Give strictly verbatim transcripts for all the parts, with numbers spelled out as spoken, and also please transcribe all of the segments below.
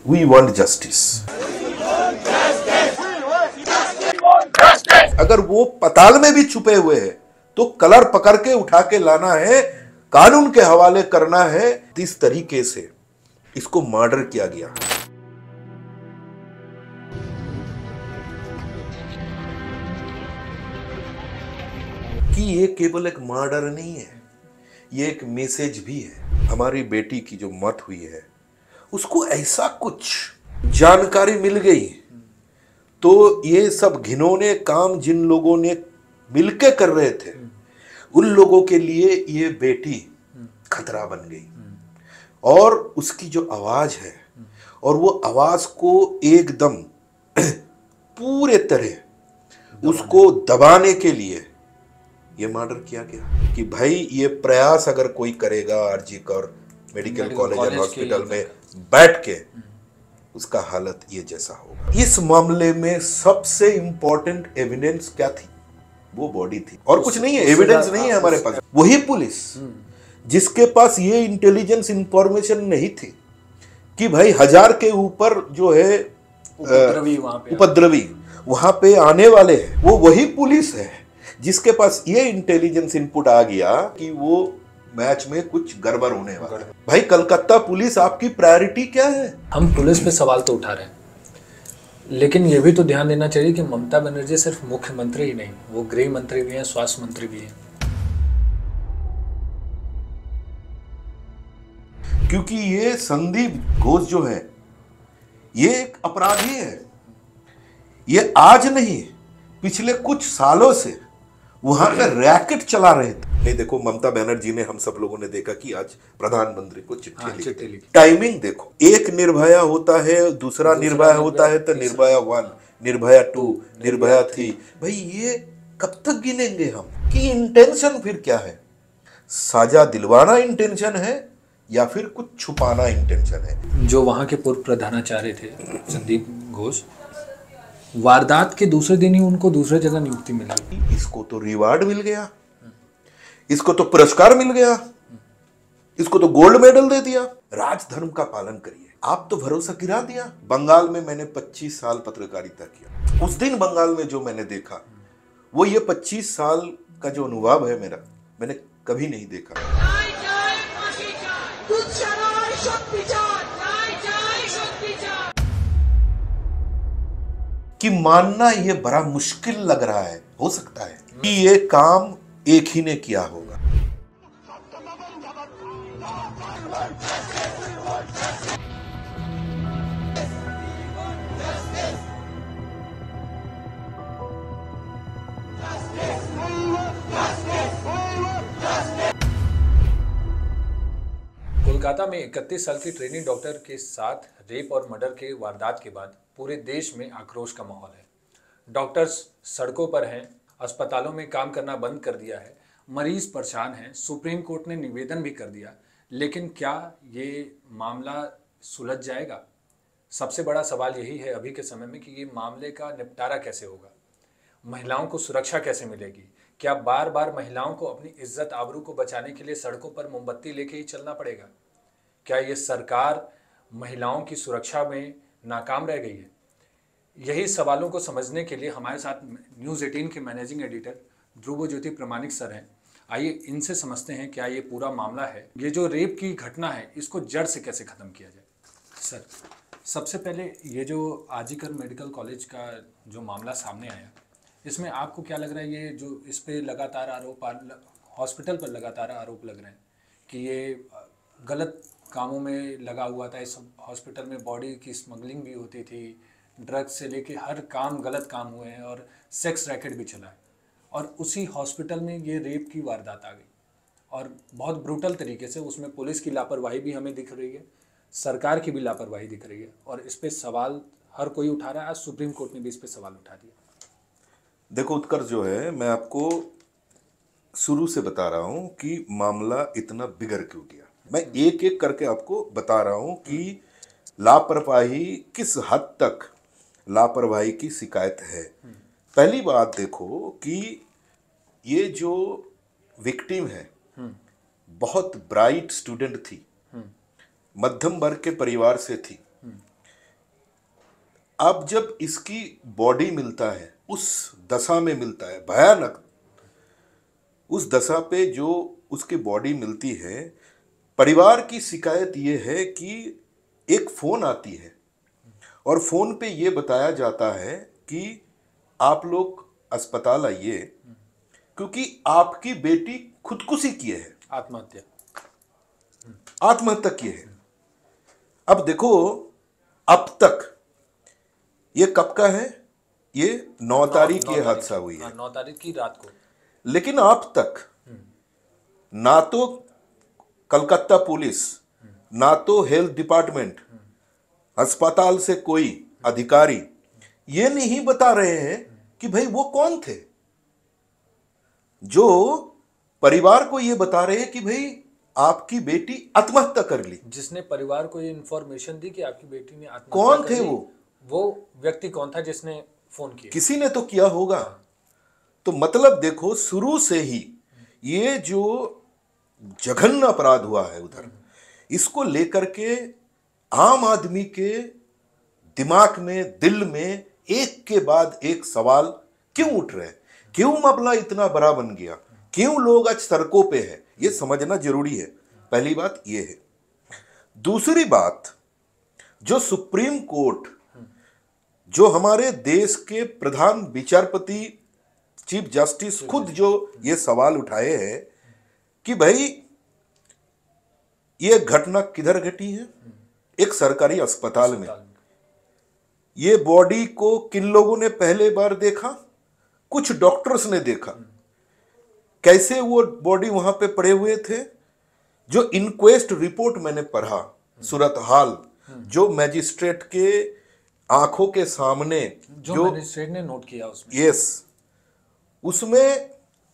We want justice. अगर वो पताल में भी छुपे हुए हैं तो कलर पकड़ के उठा के लाना है, कानून के हवाले करना है। इस तरीके से इसको मर्डर किया गया। कि ये केवल एक मर्डर नहीं है, ये एक मैसेज भी है। हमारी बेटी की जो मौत हुई है उसको ऐसा कुछ जानकारी मिल गई तो ये सब घिनौने काम जिन लोगों ने मिलके कर रहे थे उन लोगों के लिए ये बेटी खतरा बन गई। और उसकी जो आवाज है और वो आवाज को एकदम पूरे तरह उसको दबाने के लिए ये मर्डर किया गया। कि भाई ये प्रयास अगर कोई करेगा RG Kar medical college and hospital में बैठ के, उसका हालत ये जैसा होगा। इस मामले में सबसे इंपॉर्टेंट एविडेंस क्या थी? वो बॉडी थी और कुछ नहीं है, एविडेंस नहीं है हमारे पास। वही पुलिस जिसके पास ये इंटेलिजेंस इंफॉर्मेशन नहीं थी कि भाई हजार के ऊपर जो है उपद्रवी वहां पे उपद्रवी वहां पे आने वाले हैं, वो वही पुलिस है जिसके पास ये इंटेलिजेंस इनपुट आ गया कि वो मैच में कुछ गड़बड़ होने वाला है। भाई कलकत्ता पुलिस आपकी प्रायोरिटी क्या है? हम पुलिस पे सवाल तो उठा रहे हैं, लेकिन ये भी तो ध्यान देना चाहिए कि ममता बनर्जी सिर्फ मुख्यमंत्री ही नहीं, वो गृह मंत्री भी हैं, स्वास्थ्य मंत्री भी हैं। क्योंकि ये संदीप घोष जो है ये एक अपराधी है। ये आज नहीं, पिछले कुछ सालों से वहां पे रैकेट चला रहे थे। नहीं देखो, ममता बनर्जी ने, हम सब लोगों ने देखा कि आज प्रधानमंत्री को चिट्ठी हाँ, लिखी लिखी। टाइमिंग देखो, एक निर्भया होता है, दूसरा निर्भया होता है तो Nirbhaya one, Nirbhaya two, Nirbhaya three. भाई ये कब तक गिनेंगे हम कि इंटेंशन फिर क्या है? साजा दिलवाना इंटेंशन है या फिर कुछ छुपाना इंटेंशन है? जो वहां के पूर्व प्रधानाचार्य थे संदीप घोष, वारदात के दूसरे दिन ही उनको दूसरे जगह नियुक्ति मिली। इसको तो रिवार्ड मिल गया, इसको तो पुरस्कार मिल गया, इसको तो गोल्ड मेडल दे दिया। राजधर्म का पालन करिए। आप तो भरोसा गिरा दिया। बंगाल में मैंने पच्चीस साल पत्रकारिता किया। उस दिन बंगाल में जो मैंने देखा वो ये पच्चीस साल का जो अनुभव है मेरा, मैंने कभी नहीं देखा। कि मानना ये बड़ा मुश्किल लग रहा है, हो सकता है कि ये काम एक ही ने किया होगा। कोलकाता में इकतीस साल की ट्रेनिंग डॉक्टर के साथ रेप और मर्डर के वारदात के बाद पूरे देश में आक्रोश का माहौल है। डॉक्टर्स सड़कों पर हैं, अस्पतालों में काम करना बंद कर दिया है, मरीज परेशान हैं। सुप्रीम कोर्ट ने निवेदन भी कर दिया, लेकिन क्या ये मामला सुलझ जाएगा? सबसे बड़ा सवाल यही है अभी के समय में कि ये मामले का निपटारा कैसे होगा, महिलाओं को सुरक्षा कैसे मिलेगी? क्या बार बार महिलाओं को अपनी इज्जत आबरू को बचाने के लिए सड़कों पर मोमबत्ती लेके ही चलना पड़ेगा? क्या ये सरकार महिलाओं की सुरक्षा में नाकाम रह गई है? यही सवालों को समझने के लिए हमारे साथ न्यूज़ अठारह के मैनेजिंग एडिटर ध्रुव ज्योति प्रमाणिक सर हैं। आइए इनसे समझते हैं क्या ये पूरा मामला है, ये जो रेप की घटना है इसको जड़ से कैसे ख़त्म किया जाए। सर, सबसे पहले ये जो आरजीकर मेडिकल कॉलेज का जो मामला सामने आया, इसमें आपको क्या लग रहा है? ये जो इस पर लगातार आरोप, हॉस्पिटल पर लगातार आरोप लग रहे हैं कि ये गलत कामों में लगा हुआ था। इस हॉस्पिटल में बॉडी की स्मगलिंग भी होती थी, ड्रग्स से लेके हर काम गलत काम हुए हैं और सेक्स रैकेट भी चला है। और उसी हॉस्पिटल में ये रेप की वारदात आ गई और बहुत ब्रूटल तरीके से। उसमें पुलिस की लापरवाही भी हमें दिख रही है, सरकार की भी लापरवाही दिख रही है और इस पर सवाल हर कोई उठा रहा है। आज सुप्रीम कोर्ट ने भी इस पर सवाल उठा दिया। देखो उत्कर्ष जो है, मैं आपको शुरू से बता रहा हूँ कि मामला इतना बिगड़ क्यों गया। मैं एक एक करके आपको बता रहा हूं कि लापरवाही किस हद तक लापरवाही की शिकायत है। पहली बात देखो कि ये जो विक्टिम है बहुत ब्राइट स्टूडेंट थी, मध्यम वर्ग के परिवार से थी, अब जब इसकी बॉडी मिलता है, उस दशा में मिलता है, भयानक उस दशा पे जो उसकी बॉडी मिलती है, परिवार की शिकायत ये है कि एक फोन आती है और फोन पे ये बताया जाता है कि आप लोग अस्पताल आइए क्योंकि आपकी बेटी खुदकुशी किए है, आत्महत्या आत्महत्या की है। अब देखो, अब तक ये कब का है? ये नौ तारीख नौ ये तारीख हादसा की- हुई है, हाँ, नौ तारीख की रात को। लेकिन अब तक ना तो कलकत्ता पुलिस, ना तो हेल्थ डिपार्टमेंट, अस्पताल से कोई अधिकारी ये नहीं बता रहे हैं कि भाई वो कौन थे। जो परिवार को ये बता रहे हैं कि भाई आपकी बेटी आत्महत्या कर ली। जिसने परिवार को ये इंफॉर्मेशन दी कि आपकी बेटी ने आत्महत्या कौन कर थे ली, वो? वो व्यक्ति कौन था जिसने फोन किया? किसी ने तो किया होगा। तो मतलब देखो, शुरू से ही ये जो जघन्य अपराध हुआ है उधर, इसको लेकर के आम आदमी के दिमाग में, दिल में एक के बाद एक सवाल क्यों उठ रहे हैं? क्यों मामला इतना बड़ा बन गया? क्यों लोग आज सड़कों पे है? ये समझना जरूरी है। पहली बात ये है। दूसरी बात, जो सुप्रीम कोर्ट, जो हमारे देश के प्रधान विचारपति चीफ जस्टिस खुद जो ये सवाल उठाए हैं कि भाई ये घटना किधर घटी है? एक सरकारी अस्पताल में। ये बॉडी को किन लोगों ने पहले बार देखा? कुछ डॉक्टर्स ने देखा। कैसे वो बॉडी वहां पे पड़े हुए थे? जो इंक्वेस्ट रिपोर्ट मैंने पढ़ा, सूरत हाल जो मैजिस्ट्रेट के आंखों के सामने जो, जो मैजिस्ट्रेट ने नोट किया उसमें, यस, उसमें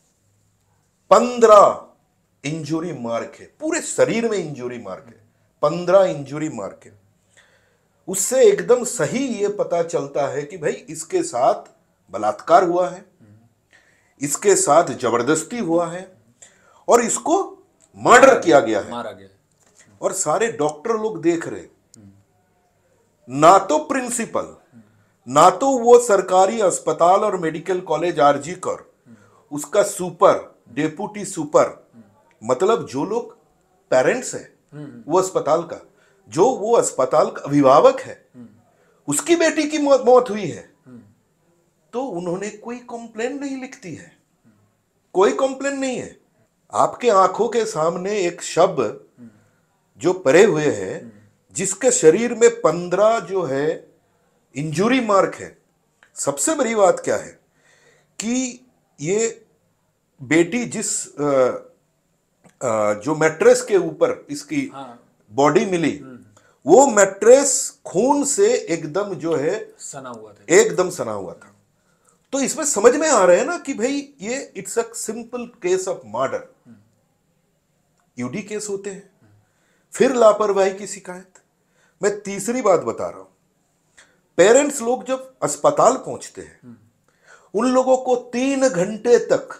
पंद्रह इंजुरी मार्क है, पूरे शरीर में इंजुरी मार्क है, पंद्रह इंजुरी मार्क है। उससे एकदम सही ये पता चलता है कि भाई इसके साथ बलात्कार हुआ है, इसके साथ जबरदस्ती हुआ है और इसको मर्डर किया गया है। मारा गया। और सारे डॉक्टर लोग देख रहे, ना तो प्रिंसिपल, ना तो वो सरकारी अस्पताल और मेडिकल कॉलेज आरजी कर, उसका सुपर, डेप्यूटी सुपर, मतलब जो लोग पेरेंट्स हैं वो अस्पताल का, जो वो अस्पताल का अभिभावक है, उसकी बेटी की मौत मौत हुई है, तो उन्होंने कोई कंप्लेन नहीं लिखती है, कोई कंप्लेन नहीं है। आपके आंखों के सामने एक शव जो पड़े हुए हैं, जिसके शरीर में पंद्रह जो है इंजुरी मार्क है। सबसे बड़ी बात क्या है कि ये बेटी जिस आ, आ, जो मैट्रेस के ऊपर इसकी हाँ। बॉडी मिली, वो मैट्रेस खून से एकदम जो है सना हुआ था, एकदम सना हुआ था। तो इसमें समझ में आ रहा है ना कि भाई ये it's a simple case of murder. UD case होते हैं, फिर लापरवाही की शिकायत। मैं तीसरी बात बता रहा हूं, पेरेंट्स लोग जब अस्पताल पहुंचते हैं, उन लोगों को तीन घंटे तक,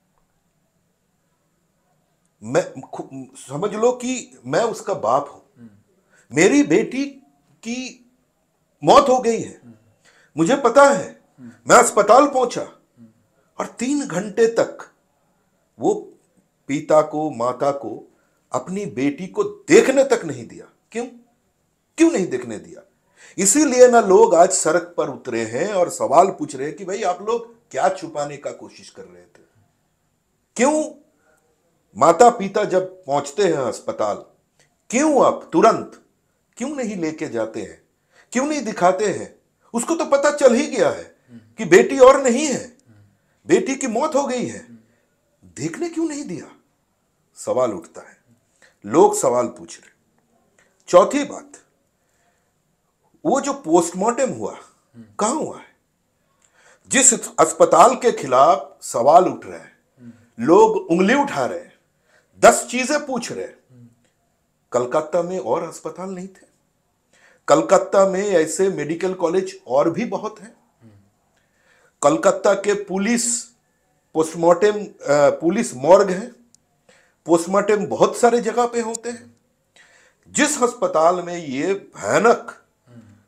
मैं समझ लो कि मैं उसका बाप हूं, मेरी बेटी की मौत हो गई है, मुझे पता है, मैं अस्पताल पहुंचा और तीन घंटे तक वो पिता को, माता को, अपनी बेटी को देखने तक नहीं दिया। क्यों क्यों नहीं देखने दिया? इसीलिए ना लोग आज सड़क पर उतरे हैं और सवाल पूछ रहे हैं कि भाई आप लोग क्या छुपाने का कोशिश कर रहे थे? क्यों माता पिता जब पहुंचते हैं अस्पताल, क्यों आप तुरंत क्यों नहीं लेके जाते हैं? क्यों नहीं दिखाते हैं? उसको तो पता चल ही गया है कि बेटी और नहीं है, बेटी की मौत हो गई है, देखने क्यों नहीं दिया? सवाल उठता है, लोग सवाल पूछ रहे। चौथी बात, वो जो पोस्टमार्टम हुआ कहां हुआ है? जिस अस्पताल के खिलाफ सवाल उठ रहे हैं, लोग उंगली उठा रहे हैं, दस चीजें पूछ रहे हैं, कलकत्ता में और अस्पताल नहीं थे? कलकत्ता में ऐसे मेडिकल कॉलेज और भी बहुत हैं। कलकत्ता के पुलिस पोस्टमार्टम पुलिस मॉर्ग है, पोस्टमार्टम बहुत सारे जगह पे होते हैं। जिस अस्पताल में ये भयानक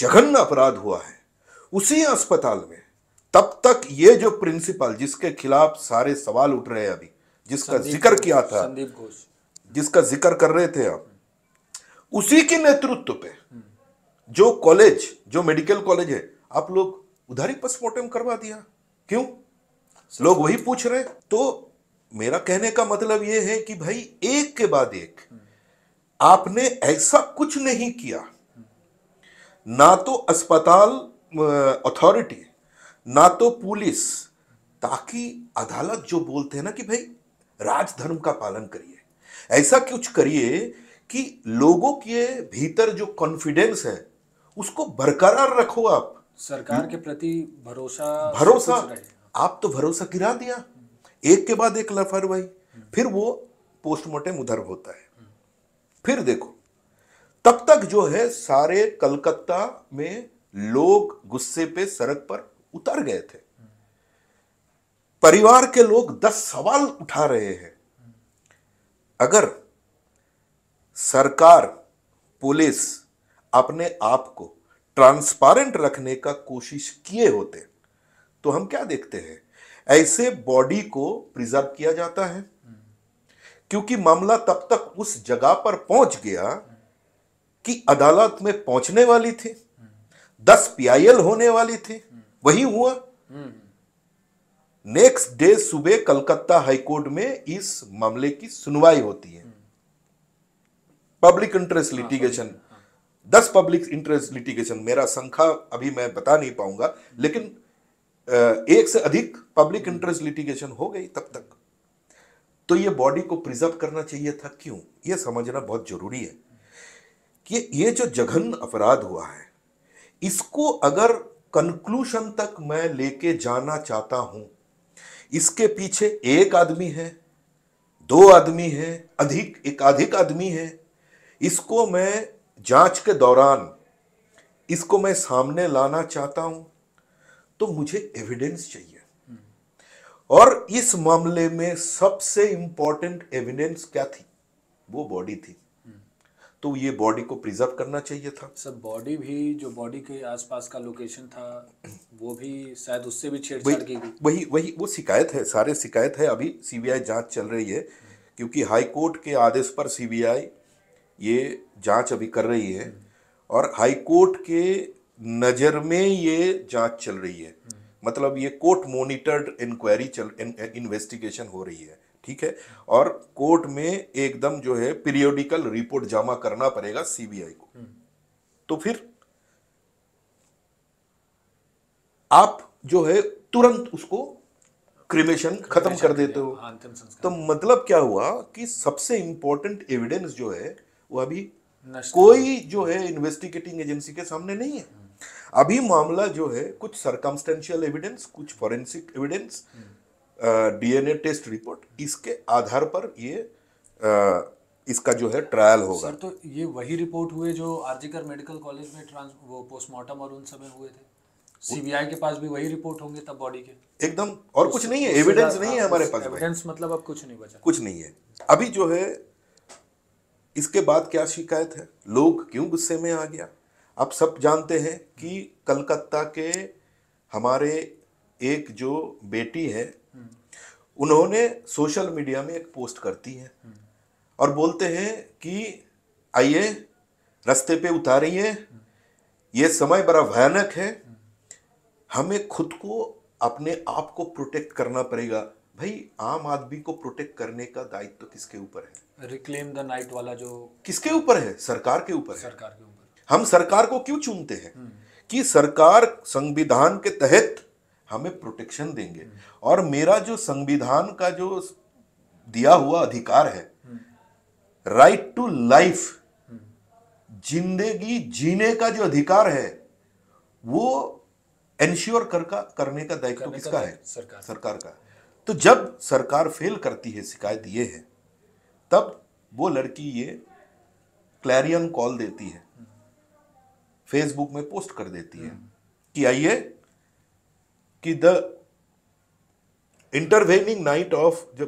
जघन्य अपराध हुआ है उसी अस्पताल में, तब तक ये जो प्रिंसिपल जिसके खिलाफ सारे सवाल उठ रहे हैं अभी, जिसका जिक्र किया था, संदीप घोष, जिसका जिक्र कर रहे थे आप, उसी के नेतृत्व पे जो कॉलेज, जो मेडिकल कॉलेज है, आप लोग उधर ही पोस्टमार्टम करवा दिया। क्यों? लोग वही पूछ रहे। तो मेरा कहने का मतलब यह है कि भाई एक के बाद एक आपने ऐसा कुछ नहीं किया, ना तो अस्पताल अथॉरिटी, ना तो पुलिस, ताकि अदालत जो बोलते हैं ना कि भाई राजधर्म का पालन करिए, ऐसा कुछ करिए कि लोगों के भीतर जो कॉन्फिडेंस है उसको बरकरार रखो। आप सरकार के प्रति भरोसा भरोसा आप तो भरोसा गिरा दिया, एक के बाद एक लापरवाही, फिर वो पोस्टमार्टम उधर होता है। फिर देखो, तब तक जो है सारे कलकत्ता में लोग गुस्से पे सड़क पर उतर गए थे। परिवार के लोग दस सवाल उठा रहे हैं। अगर सरकार, पुलिस अपने आप को ट्रांसपेरेंट रखने का कोशिश किए होते तो हम क्या देखते हैं, ऐसे बॉडी को प्रिजर्व किया जाता है, क्योंकि मामला तब तक उस जगह पर पहुंच गया कि अदालत में पहुंचने वाली थी, दस पीआईएल होने वाली थी। वही हुआ। नेक्स्ट डे सुबह कलकत्ता हाईकोर्ट में इस मामले की सुनवाई होती है। पब्लिक इंटरेस्ट लिटिगेशन, दस पब्लिक इंटरेस्ट लिटिगेशन, मेरा संख्या अभी मैं बता नहीं पाऊंगा, लेकिन एक से अधिक पब्लिक इंटरेस्ट लिटिगेशन हो गई तब तक। तो ये बॉडी को प्रिजर्व करना चाहिए था। क्यों? ये समझना बहुत जरूरी है कि ये जो जघन्य अपराध हुआ है, इसको अगर कंक्लूजन तक मैं लेके जाना चाहता हूं, इसके पीछे एक आदमी है, दो आदमी है, अधिक एकाधिक आदमी है, इसको मैं जांच के दौरान इसको मैं सामने लाना चाहता हूं, तो मुझे एविडेंस चाहिए। और इस मामले में सबसे इंपॉर्टेंट एविडेंस क्या थी? वो बॉडी थी। तो ये बॉडी को प्रिजर्व करना चाहिए था। सर, बॉडी भी, जो बॉडी के आसपास का लोकेशन था, वो भी शायद उससे भी छेड़छाड़ की गई। वही वही वो शिकायत है, सारे शिकायत है। अभी सीबीआई जांच चल रही है, क्योंकि हाई कोर्ट के आदेश पर सीबीआई ये जांच अभी कर रही है, और हाई कोर्ट के नज़र में ये जांच चल रही है। मतलब ये कोर्ट मॉनिटर्ड इंक्वायरी चल इन्वेस्टिगेशन हो रही है, ठीक है। और कोर्ट में एकदम जो है पीरियोडिकल रिपोर्ट जमा करना पड़ेगा सीबीआई को। तो फिर आप जो है तुरंत उसको क्रिमेशन खत्म कर देते हो। तो मतलब क्या हुआ कि सबसे इंपॉर्टेंट एविडेंस जो है वो अभी कोई जो है इन्वेस्टिगेटिंग एजेंसी के सामने नहीं है। अभी मामला जो है कुछ सर्कमस्टेंशियल एविडेंस, कुछ forensic evidence, DNA test report, इसके आधार पर ये आ, इसका जो है ट्रायल होगा। सर, तो ये वही रिपोर्ट हुए जो आरजीकर मेडिकल कॉलेज में ट्रांस वो पोस्टमार्टम और उन समय हुए थे। सीबीआई के पास भी वही रिपोर्ट होंगे तब बॉडी के, एकदम। और कुछ नहीं है, एविडेंस नहीं है हमारे पास। एविडेंस मतलब अब कुछ नहीं बचा, कुछ नहीं है अभी जो है। इसके बाद क्या शिकायत है, लोग क्यों गुस्से में आ गया? आप सब जानते हैं कि कलकत्ता के हमारे एक जो बेटी है, उन्होंने सोशल मीडिया में एक पोस्ट करती है और बोलते हैं कि आइए रास्ते पे उतारिए, ये समय बड़ा भयानक है, हमें खुद को अपने आप को प्रोटेक्ट करना पड़ेगा। भाई, आम आदमी को प्रोटेक्ट करने का दायित्व तो किसके ऊपर है? रिक्लेम द नाइट वाला जो किसके ऊपर है? सरकार के ऊपर है। सरकार के ऊपर। हम सरकार को क्यों चुनते हैं? कि सरकार संविधान के तहत हमें प्रोटेक्शन देंगे, और मेरा जो संविधान का जो दिया हुआ अधिकार है, राइट टू लाइफ, जिंदगी जीने का जो अधिकार है, वो एंश्योर कर का करने का दायित्व किसका है? सरकार सरकार का। तो जब सरकार फेल करती है, शिकायत ये है, तब वो लड़की ये क्लैरियन कॉल देती है, फेसबुक में पोस्ट कर देती है कि आइए कि द इंटरवेनिंग नाइट ऑफ जब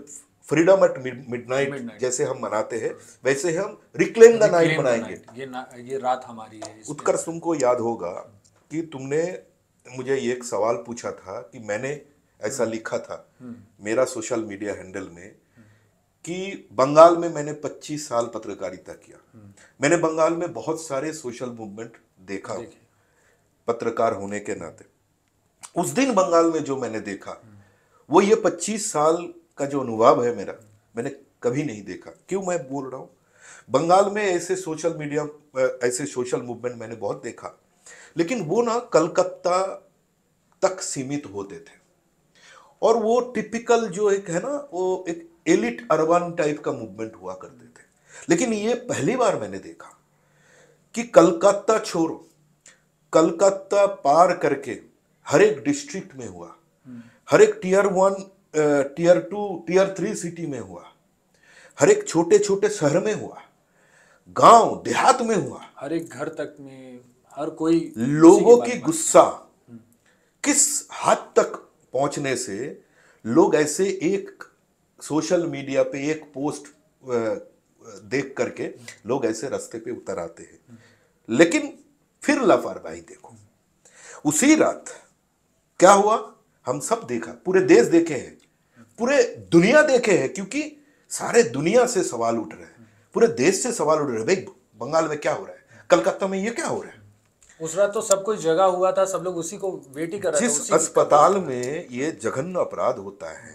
फ्रीडम एट मिडनाइट Midnight। जैसे हम मनाते हैं, वैसे हम reclaim the night Reclaim the मनाएंगे। night। ये ना, ये रात हमारी है इस पे। उत्कर्ष, तुमको याद होगा कि तुमने मुझे एक सवाल पूछा था कि मैंने ऐसा लिखा था मेरा सोशल मीडिया हैंडल में कि बंगाल में मैंने पच्चीस साल पत्रकारिता किया, मैंने बंगाल में बहुत सारे सोशल मूवमेंट देखा पत्रकार होने के नाते। उस दिन बंगाल में जो मैंने देखा वो ये पच्चीस साल का जो अनुभव है मेरा, मैंने कभी नहीं देखा। क्यों मैं बोल रहा हूँ, बंगाल में ऐसे सोशल मीडिया ऐसे सोशल मूवमेंट मैंने बहुत देखा, लेकिन वो ना कलकत्ता तक सीमित होते थे और वो टिपिकल जो एक है ना, वो एक एलिट अर्बन टाइप का मूवमेंट हुआ करते थे। लेकिन ये पहली बार मैंने देखा कि कलकत्ता छोड़ो, कलकत्ता पार करके हर एक डिस्ट्रिक्ट में हुआ, हर एक tier one, tier two, tier three city में हुआ, हर एक छोटे छोटे शहर में हुआ, गांव देहात में हुआ, हर एक घर तक में हर कोई लोगों की गुस्सा किस हद तक पहुंचने से लोग ऐसे एक सोशल मीडिया पे एक पोस्ट देख करके लोग ऐसे रास्ते पे उतर आते हैं। लेकिन फिर लापरवाही देखो, उसी रात क्या हुआ हम सब देखा, पूरे देश देखे हैं, पूरे दुनिया देखे हैं, क्योंकि सारे दुनिया से सवाल उठ रहे हैं, पूरे देश से सवाल उठ रहे हैं, भाई बंगाल में क्या हो रहा है, कलकत्ता में ये क्या हो रहा है। उस रात तो सब कुछ जगह हुआ था, सब लोग उसी को वेट ही कर रहे थे। जिस अस्पताल में ये जघन्य अपराध होता है,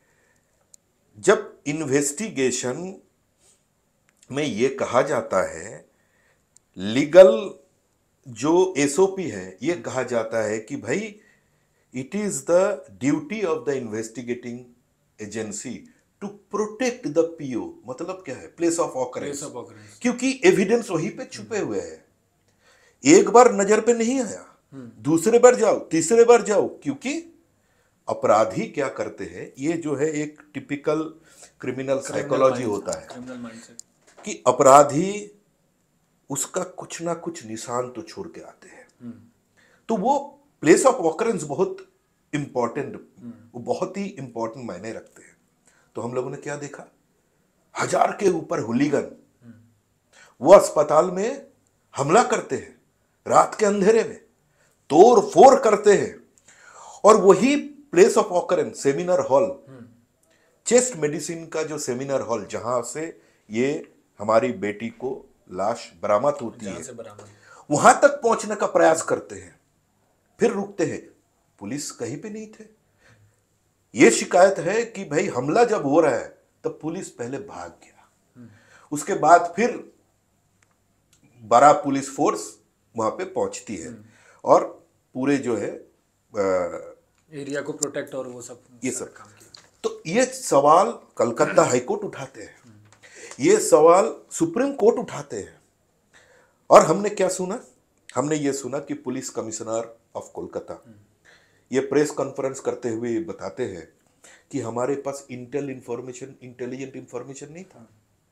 जब इन्वेस्टिगेशन में ये कहा जाता है, लीगल जो एसओपी है ये कहा जाता है कि भाई it is the duty of the investigating agency to protect the PO, मतलब क्या है, प्लेस ऑफ ऑकरेंस, क्योंकि एविडेंस वहीं पे छुपे हुए हैं। एक बार नजर पे नहीं आया, दूसरे बार जाओ, तीसरे बार जाओ, क्योंकि अपराधी क्या करते हैं, ये जो है एक टिपिकल क्रिमिनल साइकोलॉजी होता है कि अपराधी उसका कुछ ना कुछ निशान तो छोड़ के आते हैं। तो वो प्लेस ऑफ ऑकरेंस बहुत इंपॉर्टेंट, वो बहुत ही इंपॉर्टेंट मायने रखते हैं। तो हम लोगों ने क्या देखा, हजार के ऊपर हुलीगन वो अस्पताल में हमला करते हैं, रात के अंधेरे में तोड़ फोड़ करते हैं, और वही place of occurrence seminar hall, chest medicine का जो सेमिनार हॉल जहां से ये हमारी बेटी को लाश बरामद होती है, वहां तक पहुंचने का प्रयास करते हैं, फिर रुकते हैं। पुलिस कहीं पे नहीं थे। यह शिकायत है कि भाई हमला जब हो रहा है तब पुलिस पहले भाग गया, उसके बाद फिर बड़ा पुलिस फोर्स वहां पे पहुंचती है और पूरे जो है एरिया को प्रोटेक्ट और वो सब ये सब काम किया। तो ये सवाल कलकत्ता हाईकोर्ट उठाते हैं, ये सवाल सुप्रीम कोर्ट उठाते हैं, और हमने क्या सुना, हमने ये सुना कि पुलिस कमिश्नर ऑफ कोलकाता ये प्रेस कॉन्फ्रेंस करते हुए बताते हैं कि हमारे पास इंटेल इंफॉर्मेशन इंटेलिजेंट इंफॉर्मेशन नहीं था।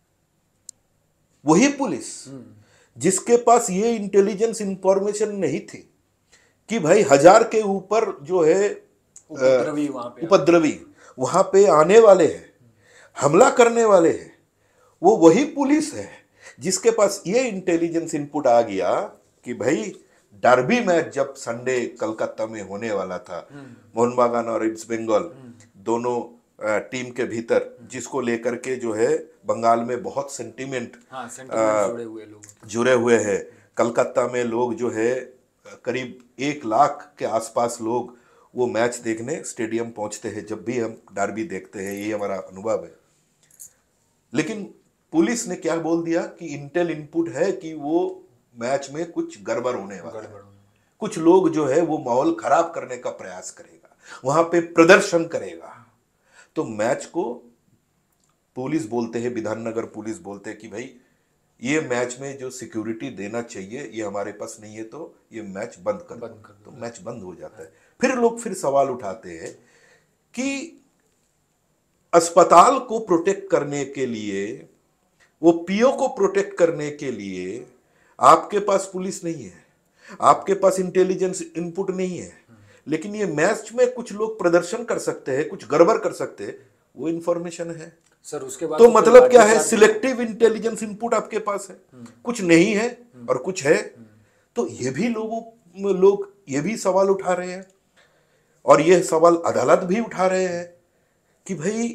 वही पुलिस जिसके पास ये इंटेलिजेंस इंफॉर्मेशन नहीं थी कि भाई हजार के ऊपर जो है उपद्रवी वहां पे उपद्रवी वहां पे आने वाले हैं, हमला करने वाले हैं, वो वही पुलिस है जिसके पास ये इंटेलिजेंस इनपुट आ गया कि भाई डर्बी मैच जब संडे कलकत्ता में होने वाला था, मोहन बागान और ईस्ट बंगाल दोनों टीम के भीतर, जिसको लेकर के जो है बंगाल में बहुत सेंटिमेंट हाँ, सेंटिमेंट जुड़े हुए लोग जुड़े हुए हैं। कलकत्ता में लोग जो है करीब एक लाख के आसपास लोग वो मैच देखने स्टेडियम पहुंचते हैं जब भी हम डर्बी देखते हैं, ये हमारा अनुभव है। लेकिन पुलिस ने क्या बोल दिया कि इंटेल इनपुट है कि वो मैच में कुछ गड़बड़ होने वाला है, कुछ लोग जो है वो माहौल खराब करने का प्रयास करेगा, वहां पे प्रदर्शन करेगा। तो मैच को पुलिस बोलते हैं, विधाननगर पुलिस बोलते हैं कि भाई ये मैच में जो सिक्योरिटी देना चाहिए ये हमारे पास नहीं है, तो ये मैच बंद कर दो। तो मैच बंद हो जाता है। फिर लोग फिर सवाल उठाते हैं कि अस्पताल को प्रोटेक्ट करने के लिए, वो पीओ को प्रोटेक्ट करने के लिए आपके पास पुलिस नहीं है, आपके पास इंटेलिजेंस इनपुट नहीं है, लेकिन ये मैच में कुछ लोग प्रदर्शन कर सकते हैं, कुछ गड़बड़ कर सकते हैं, वो इंफॉर्मेशन है। सर उसके बाद तो तो कोई मतलब क्या है, लाठीचार्ज- सिलेक्टिव इंटेलिजेंस इनपुट आपके पास है, कुछ नहीं है और कुछ है। तो ये भी लोगों लोग ये भी सवाल उठा रहे हैं और ये सवाल अदालत भी उठा रहे हैं कि भाई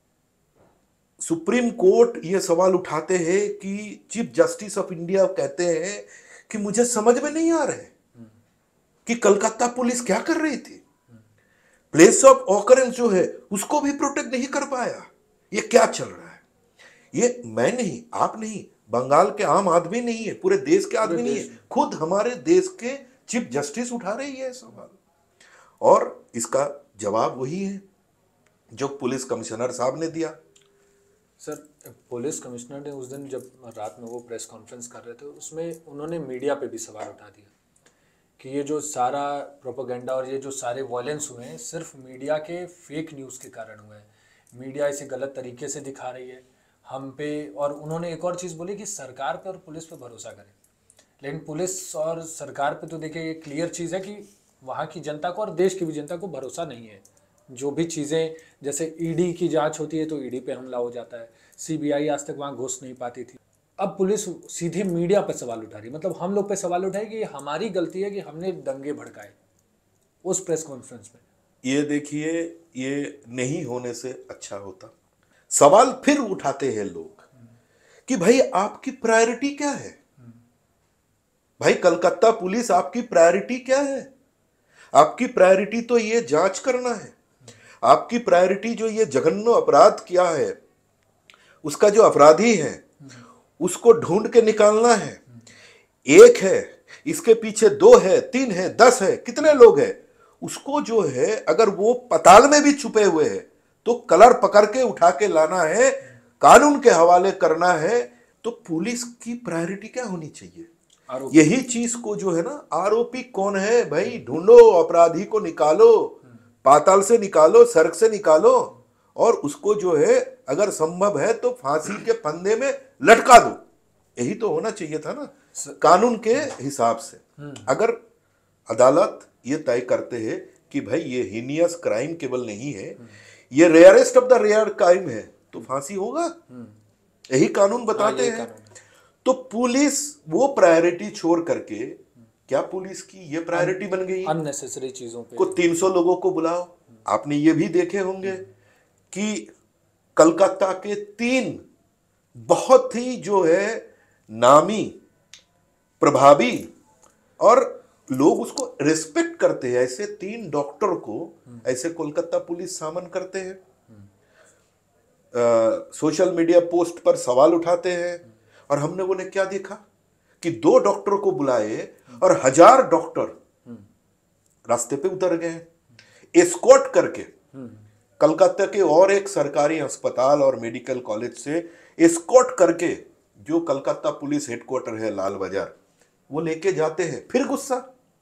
सुप्रीम कोर्ट ये सवाल उठाते हैं कि चीफ जस्टिस ऑफ इंडिया कहते हैं कि मुझे समझ में नहीं आ रहा है कि कलकत्ता पुलिस क्या कर रही थी, प्लेस ऑफ ऑकरेंस जो है उसको भी प्रोटेक्ट नहीं कर पाया। ये क्या चल रहा है? ये मैं नहीं, आप नहीं, बंगाल के आम आदमी नहीं है, पूरे देश के आदमी नहीं है, खुद हमारे देश के चीफ जस्टिस उठा रही है सवाल। और इसका जवाब वही है जो पुलिस कमिश्नर साहब ने दिया। सर पुलिस कमिश्नर ने उस दिन जब रात में वो प्रेस कॉन्फ्रेंस कर रहे थे उसमें उन्होंने मीडिया पे भी सवाल उठा दिया कि ये जो सारा प्रोपेगेंडा और ये जो सारे वायलेंस हुए हैं सिर्फ मीडिया के फेक न्यूज़ के कारण हुए हैं। मीडिया इसे गलत तरीके से दिखा रही है हम पे। और उन्होंने एक और चीज़ बोली कि सरकार पे और पुलिस पे भरोसा करें, लेकिन पुलिस और सरकार पे तो देखिए ये क्लियर चीज़ है कि वहाँ की जनता को और देश की भी जनता को भरोसा नहीं है। जो भी चीज़ें जैसे ईडी की जांच होती है तो ईडी पे हमला हो जाता है, सीबीआई आज तक वहाँ घुस नहीं पाती थी। अब पुलिस सीधे मीडिया पे सवाल उठा रही है, मतलब हम लोग पे सवाल उठाए कि हमारी गलती है कि हमने दंगे भड़काए उस प्रेस कॉन्फ्रेंस में। ये देखिए, ये नहीं होने से अच्छा होता। सवाल फिर उठाते हैं लोग कि भाई आपकी प्रायोरिटी क्या है? भाई कलकत्ता पुलिस आपकी प्रायोरिटी क्या है? आपकी प्रायोरिटी तो ये जांच करना है, आपकी प्रायोरिटी जो ये जघन्य अपराध किया है उसका जो अपराधी है उसको ढूंढ के निकालना है। एक है, इसके पीछे दो है, तीन है, दस है, कितने लोग हैं, उसको जो है अगर वो पताल में भी छुपे हुए हैं तो कलर पकड़ के उठा के लाना है, कानून के हवाले करना है। तो पुलिस की प्रायोरिटी क्या होनी चाहिए? यही चीज को जो है ना, आरोपी कौन है भाई, ढूंढो, अपराधी को निकालो, पाताल से निकालो, सड़क से निकालो और उसको जो है अगर संभव है तो फांसी के फंदे में लटका दो। यही तो होना चाहिए था ना कानून के हिसाब से। अगर अदालत ये तय करते हैं कि भाई ये हीनियस क्राइम केवल नहीं है, ये rarest of the rare crime है, तो फांसी होगा, यही कानून बताते हैं। तो पुलिस वो प्रायोरिटी छोड़ करके, क्या पुलिस की ये प्रायोरिटी बन गई अननेसेसरी चीजों पे को तीन सौ लोगों को बुलाओ। आपने ये भी देखे होंगे कि कलकत्ता के तीन बहुत ही जो है नामी, प्रभावी और लोग उसको रिस्पेक्ट करते हैं, ऐसे तीन डॉक्टर को ऐसे कोलकाता पुलिस सामन करते हैं, सोशल मीडिया पोस्ट पर सवाल उठाते हैं। और हमने वो ने क्या देखा कि दो डॉक्टर को बुलाए और हजार डॉक्टर रास्ते पे उतर गए एस्कॉर्ट करके। कलकत्ता के और एक सरकारी अस्पताल और मेडिकल कॉलेज से एस्कॉर्ट करके जो कलकत्ता पुलिस हेडक्वार्टर है लाल बाजार, वो लेके जाते हैं। फिर गुस्सा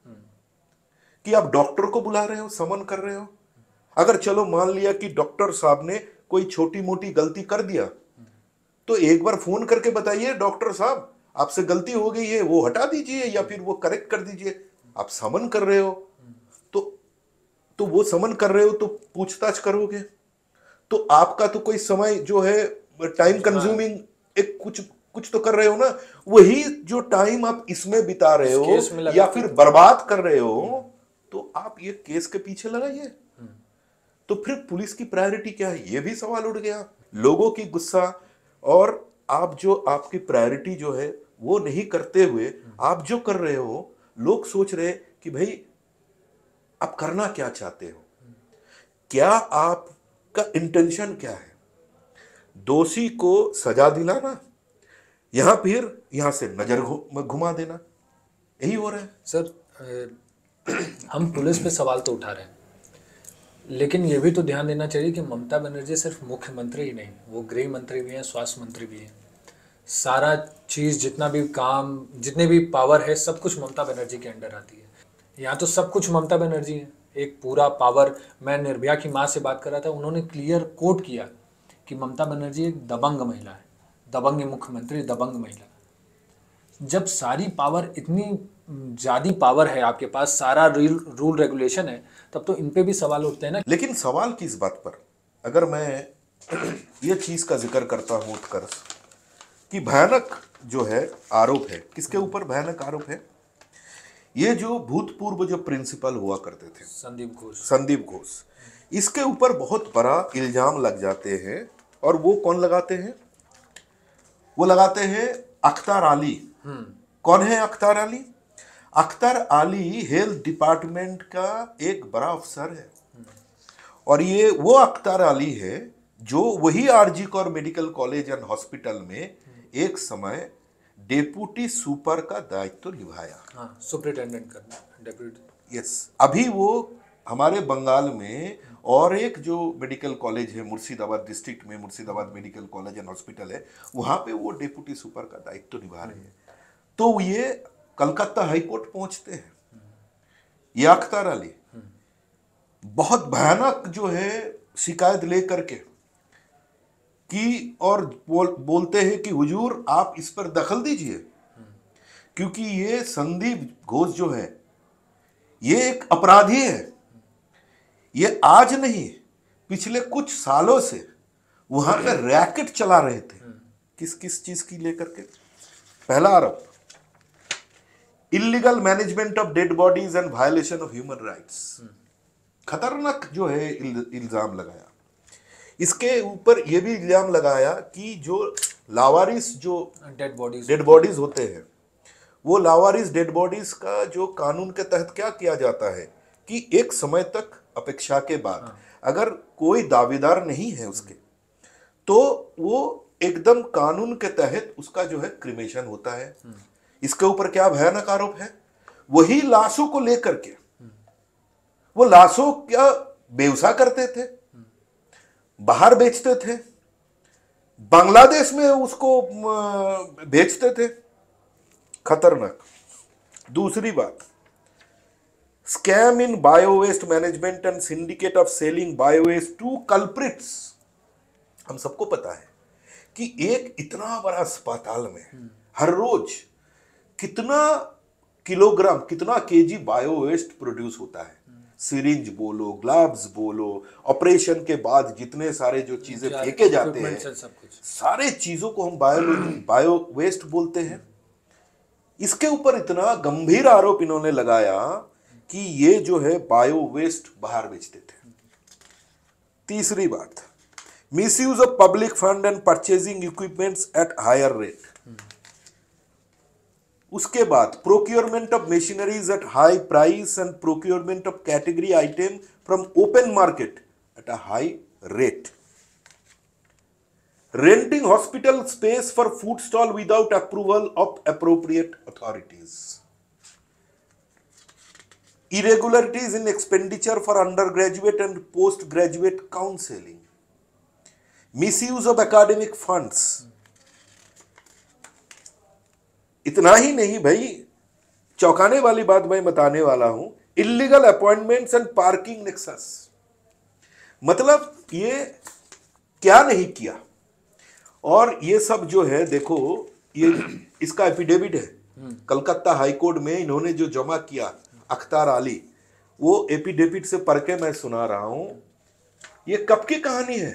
कि आप डॉक्टर को बुला रहे हो, समन कर रहे हो। अगर चलो मान लिया कि डॉक्टर साहब ने कोई छोटी मोटी गलती कर दिया तो एक बार फोन करके बताइए, डॉक्टर साहब आपसे गलती हो गई है, वो हटा दीजिए या फिर वो करेक्ट कर दीजिए। आप समन कर रहे हो तो तो वो समन कर रहे हो तो पूछताछ करोगे, तो आपका तो कोई समय जो है टाइम कंज्यूमिंग एक कुछ कुछ तो कर रहे हो ना। वही जो टाइम आप इसमें बिता रहे हो या फिर बर्बाद कर रहे हो, तो आप ये केस के पीछे लगाइए। तो फिर पुलिस की प्रायोरिटी क्या है, ये भी सवाल उठ गया। लोगों की गुस्सा और आप जो आपकी प्रायोरिटी जो है वो नहीं करते हुए आप जो कर रहे हो, लोग सोच रहे कि भाई आप करना क्या चाहते हो, क्या आपका इंटेंशन क्या है? दोषी को सजा दिलाना या फिर यहां से नजर घुमा देना, यही हो रहा है। सर हम पुलिस पे सवाल तो उठा रहे हैं, लेकिन ये भी तो ध्यान देना चाहिए कि ममता बनर्जी सिर्फ मुख्यमंत्री ही नहीं, वो गृह मंत्री भी हैं, स्वास्थ्य मंत्री भी हैं। सारा चीज़ जितना भी काम, जितने भी पावर है, सब कुछ ममता बनर्जी के अंडर आती है। यहाँ तो सब कुछ ममता बनर्जी है, एक पूरा पावर। मैं निर्भया की माँ से बात कर रहा था, उन्होंने क्लियर कोट किया कि ममता बनर्जी एक दबंग महिला है, दबंग मुख्यमंत्री, दबंग महिला। जब सारी पावर, इतनी ज़्यादा पावर है आपके पास, सारा रूल रूल रेगुलेशन है, तब तो इन पे भी सवाल उठते हैं ना। लेकिन सवाल किस बात पर? अगर मैं ये चीज का जिक्र करता हूं उत्कर्ष कि भयानक जो है आरोप है। किसके ऊपर भयानक आरोप है? ये जो भूतपूर्व जो प्रिंसिपल हुआ करते थे संदीप घोष संदीप घोष, इसके ऊपर बहुत बड़ा इल्जाम लग जाते हैं। और वो कौन लगाते हैं? वो लगाते हैं अख्तर अली। कौन है अख्तर अली? अख्तर अली हेल्थ डिपार्टमेंट का एक बड़ा अफसर है। और ये वो अख्तर अली है जो वही RG Kar medical college and hospital में एक समय डेप्यूटी सुपर का दायित्व निभाया। हाँ, सुपरिटेंडेंट करना, डेप्यूटी। यस, अभी वो हमारे बंगाल में और एक जो मेडिकल कॉलेज है मुर्शिदाबाद डिस्ट्रिक्ट में, Murshidabad medical college and hospital है, वहां पे वो डेप्यूटी सुपर का दायित्व निभा रहे हैं। तो ये कलकत्ता हाईकोर्ट पहुंचते हैं। ये अख्तर अली बहुत भयानक जो है शिकायत लेकर के कि और बोल, बोलते हैं कि हुजूर आप इस पर दखल दीजिए, क्योंकि ये संदीप घोष जो है ये एक अपराधी है। ये आज नहीं, पिछले कुछ सालों से वहां पर रैकेट चला रहे थे। किस किस चीज की लेकर के? पहला आरोप illegal management of dead bodies and violation of human rights. खतरनाक जो है इल्जाम लगाया। इसके ऊपर यह भी इल्जाम लगाया कि जो लावारिस जो डेड बॉडीज डेड बॉडीज होते हैं, वो लावारिस डेड बॉडीज का जो कानून के तहत क्या किया जाता है कि एक समय तक अपेक्षा के बाद हाँ। अगर कोई दावेदार नहीं है उसके, तो वो एकदम कानून के तहत उसका जो है क्रिमेशन होता है। इसके ऊपर क्या भयानक आरोप है? वही लाशों को लेकर के वो लाशों क्या बेवसा करते थे, बाहर बेचते थे, बांग्लादेश में उसको बेचते थे। खतरनाक। दूसरी बात, scam in bio waste management and syndicate of selling bio waste to culprits. हम सबको पता है कि एक इतना बड़ा अस्पताल में हर रोज कितना किलोग्राम, कितना केजी बायो वेस्ट प्रोड्यूस होता है। सिरिंज बोलो, ग्लव्स बोलो, ऑपरेशन के बाद जितने सारे जो चीजें फेंके जाते हैं, सब कुछ सारे चीजों को हम बायो बायो वेस्ट बोलते हैं। इसके ऊपर इतना गंभीर आरोप इन्होंने लगाया कि ये जो है बायो वेस्ट बाहर बेचते थे। तीसरी बात, misuse of public fund and purchasing equipments at higher rate. उसके बाद procurement of machineries at high price and procurement of category item from open market at a high rate. Renting hospital space for food stall without approval of appropriate authorities. Irregularities in expenditure for undergraduate and postgraduate counseling. Misuse of academic funds. इतना ही नहीं भाई, चौंकाने वाली बात मैं बताने वाला हूं, illegal appointments and parking nexus. मतलब ये क्या नहीं किया। और ये सब जो है देखो, ये इसका एफिडेविट है कलकत्ता हाईकोर्ट में इन्होंने जो जमा किया अख्तर अली, वो एफिडेविट से पढ़ के मैं सुना रहा हूं। ये कब की कहानी है?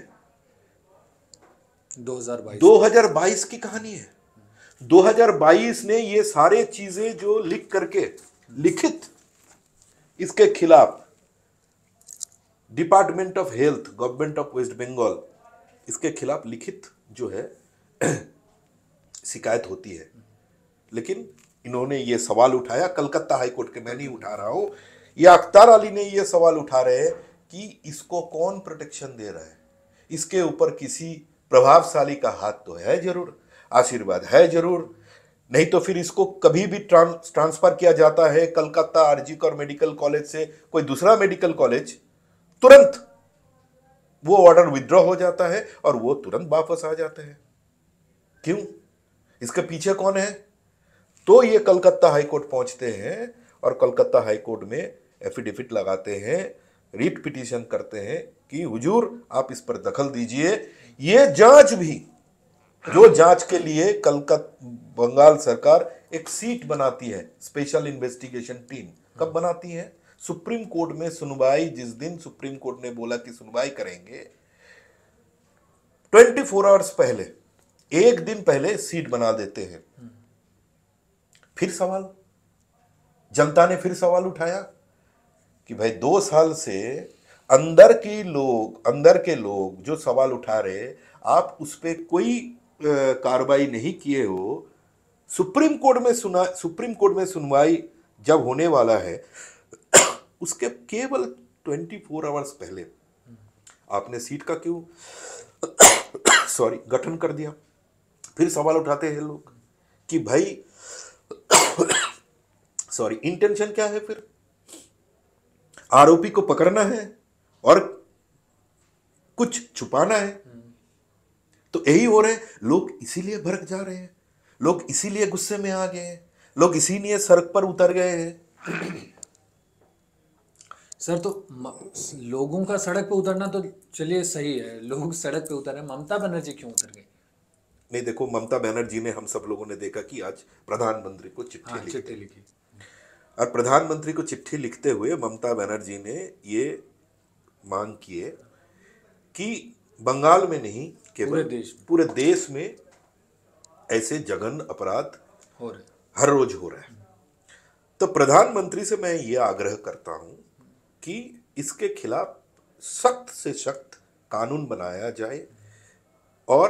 दो हज़ार बाईस दो हज़ार बाईस की कहानी है। दो हज़ार बाईस ने ये सारे चीजें जो लिख करके लिखित इसके खिलाफ department of health government of West Bengal, इसके खिलाफ लिखित जो है शिकायत होती है। लेकिन इन्होंने ये सवाल उठाया कलकत्ता हाईकोर्ट के, मैं नहीं उठा रहा हूं, ये अख्तर अली ने ये सवाल उठा रहे हैं कि इसको कौन प्रोटेक्शन दे रहा है। इसके ऊपर किसी प्रभावशाली का हाथ तो है जरूर, आशीर्वाद है जरूर, नहीं तो फिर इसको कभी भी ट्रांस ट्रांसफर किया जाता है Calcutta RG Kar medical college से कोई दूसरा मेडिकल कॉलेज, तुरंत वो ऑर्डर विथड्रॉ हो जाता है और वो तुरंत वापस आ जाते हैं। क्यों? इसके पीछे कौन है? तो ये कलकत्ता हाईकोर्ट पहुंचते हैं और कलकत्ता हाईकोर्ट में एफिडेविट लगाते हैं, रीट पिटीशन करते हैं कि हुजूर आप इस पर दखल दीजिए। ये जांच भी, जो जांच के लिए कलकत्ता बंगाल सरकार एक सीट बनाती है, स्पेशल इन्वेस्टिगेशन टीम, कब बनाती है? सुप्रीम कोर्ट में सुनवाई, जिस दिन सुप्रीम कोर्ट ने बोला कि सुनवाई करेंगे, ट्वेंटी फोर आवर्स पहले, एक दिन पहले सीट बना देते हैं। फिर सवाल, जनता ने फिर सवाल उठाया कि भाई दो साल से अंदर के लोग अंदर के लोग जो सवाल उठा रहे, आप उस पर कोई कार्रवाई नहीं किए हो। सुप्रीम कोर्ट में सुना सुप्रीम कोर्ट में सुनवाई जब होने वाला है, उसके केवल ट्वेंटी फोर आवर्स पहले आपने सीट का क्यों सॉरी गठन कर दिया। फिर सवाल उठाते हैं लोग कि भाई सॉरी इंटेंशन क्या है, फिर आरोपी को पकड़ना है और कुछ छुपाना है। तो यही हो रहा है, लोग इसीलिए भड़क जा रहे हैं, लोग इसीलिए गुस्से में आ गए हैं, लोग इसीलिए सड़क पर उतर गए हैं। सर तो म- लोगों का सड़क पे उतरना तो चलिए सही है, लोग सड़क पे उतर रहे हैं, ममता बनर्जी क्यों उतर गई? नहीं देखो, ममता बनर्जी ने, हम सब लोगों ने देखा कि आज प्रधानमंत्री को चिट्ठी हाँ, लिखी चिट्ठी लिखी। और प्रधानमंत्री को चिट्ठी लिखते हुए ममता बनर्जी ने ये मांग की है कि बंगाल में नहीं, केवल पूरे देश में पूरे देश में ऐसे जघन्य अपराध हो रहे। हर रोज हो रहा है। तो प्रधानमंत्री से मैं ये आग्रह करता हूं कि इसके खिलाफ सख्त से सख्त कानून बनाया जाए और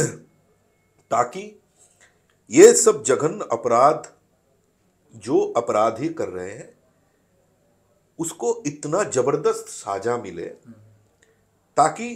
ताकि ये सब जघन्य अपराध जो अपराधी कर रहे हैं उसको इतना जबरदस्त साजा मिले ताकि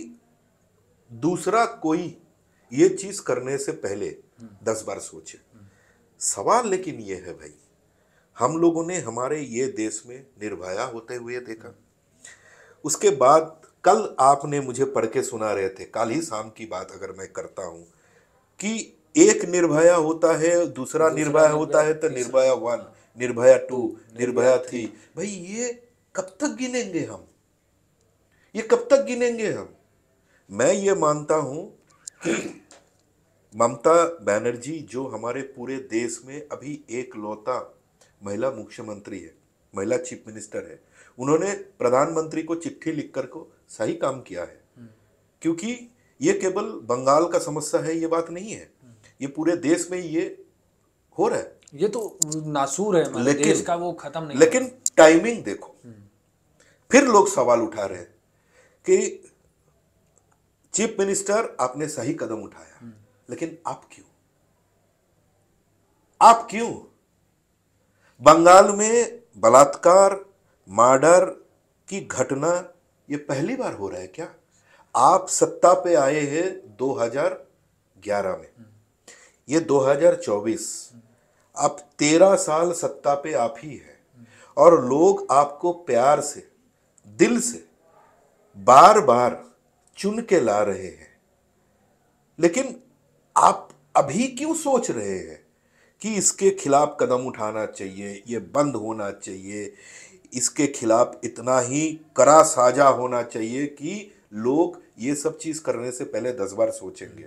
दूसरा कोई ये चीज करने से पहले दस बार सोचे। सवाल लेकिन ये है भाई, हम लोगों ने हमारे ये देश में निर्भया होते हुए देखा, उसके बाद कल आपने मुझे पढ़ के सुना रहे थे, कल ही शाम की बात अगर मैं करता हूं कि एक निर्भया होता है, दूसरा निर्भया होता है, तो Nirbhaya one, Nirbhaya two, Nirbhaya three. भाई ये कब तक गिनेंगे हम, ये कब तक गिनेंगे हम? मैं ये मानता हूं कि ममता बनर्जी जो हमारे पूरे देश में अभी एक लौता महिला मुख्यमंत्री है, महिला चीफ मिनिस्टर है, उन्होंने प्रधानमंत्री को चिट्ठी लिखकर को सही काम किया है, क्योंकि ये केवल बंगाल का समस्या है ये बात नहीं है, ये पूरे देश में ये हो रहा है। ये तो नासूर है हमारे लेकिन- देश का, वो खत्म नहीं लेकिन टाइमिंग देखो, फिर लोग सवाल उठा रहे हैं कि चीफ मिनिस्टर आपने सही कदम उठाया, लेकिन आप क्यों आप क्यों बंगाल में बलात्कार मर्डर की घटना ये पहली बार हो रहा है क्या? आप सत्ता पे आए हैं दो हज़ार ग्यारह में, ये दो हज़ार चौबीस, आप तेरह साल सत्ता पे आप ही है और लोग आपको प्यार से, दिल से बार बार चुन के ला रहे हैं, लेकिन आप अभी क्यों सोच रहे हैं कि इसके खिलाफ कदम उठाना चाहिए, ये बंद होना चाहिए, इसके खिलाफ इतना ही कड़ा साजा होना चाहिए कि लोग ये सब चीज करने से पहले दस बार सोचेंगे?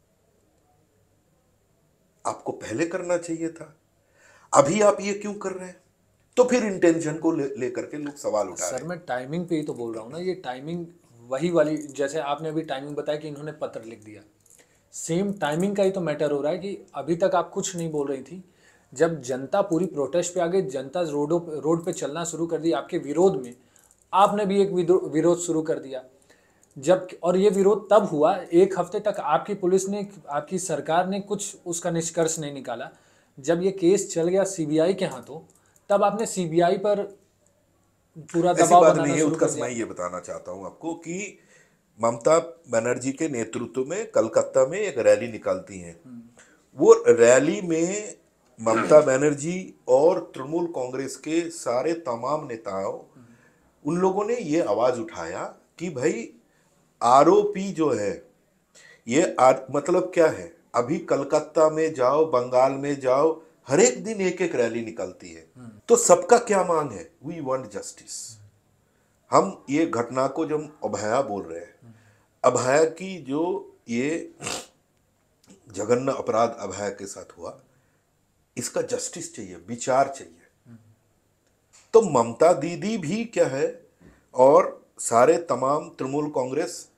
आपको पहले करना चाहिए था, अभी आप ये क्यों कर रहे हैं? तो फिर इंटेंशन को ले, लेकर के लोग सवाल उठा रहे सर, मैं टाइमिंग पे ही तो बोल रहा हूँ ना, ये टाइमिंग वही वाली, जैसे आपने अभी टाइमिंग बताया कि इन्होंने पत्र लिख दिया, सेम टाइमिंग का ही तो मैटर हो रहा है कि अभी तक आप कुछ नहीं बोल रही थी, जब जनता पूरी प्रोटेस्ट पे आ गई, जनता रोडों पे रोड पे चलना शुरू कर दी आपके विरोध में, आपने भी एक विद्रो- विरोध शुरू कर दिया। जब और ये विरोध तब हुआ, एक हफ्ते तक आपकी पुलिस ने, आपकी सरकार ने कुछ उसका निष्कर्ष नहीं निकाला। जब ये केस चल गया सीबीआई के हाथों, तब आपने सीबीआई पर पूरा ऐसी दबाव बात बनाना नहीं है शुरू कर उत्कर्ष। दिया। मैं ये बताना चाहता हूं आपको कि ममता बनर्जी के नेतृत्व में कलकत्ता में एक रैली निकालती हैं। वो रैली में ममता बनर्जी और तृणमूल कांग्रेस के सारे तमाम नेताओं, उन लोगों ने ये आवाज उठाया कि भाई आरोपी जो है ये आ, मतलब क्या है, अभी कलकत्ता में जाओ, बंगाल में जाओ, हर एक दिन एक एक रैली निकलती है। तो सबका क्या मांग है? We want justice. हम ये घटना को जब अभया बोल रहे हैं, अभया की जो ये जघन्य अपराध अभया के साथ हुआ, इसका जस्टिस चाहिए, विचार चाहिए। तो ममता दीदी भी क्या है और सारे तमाम तृणमूल कांग्रेस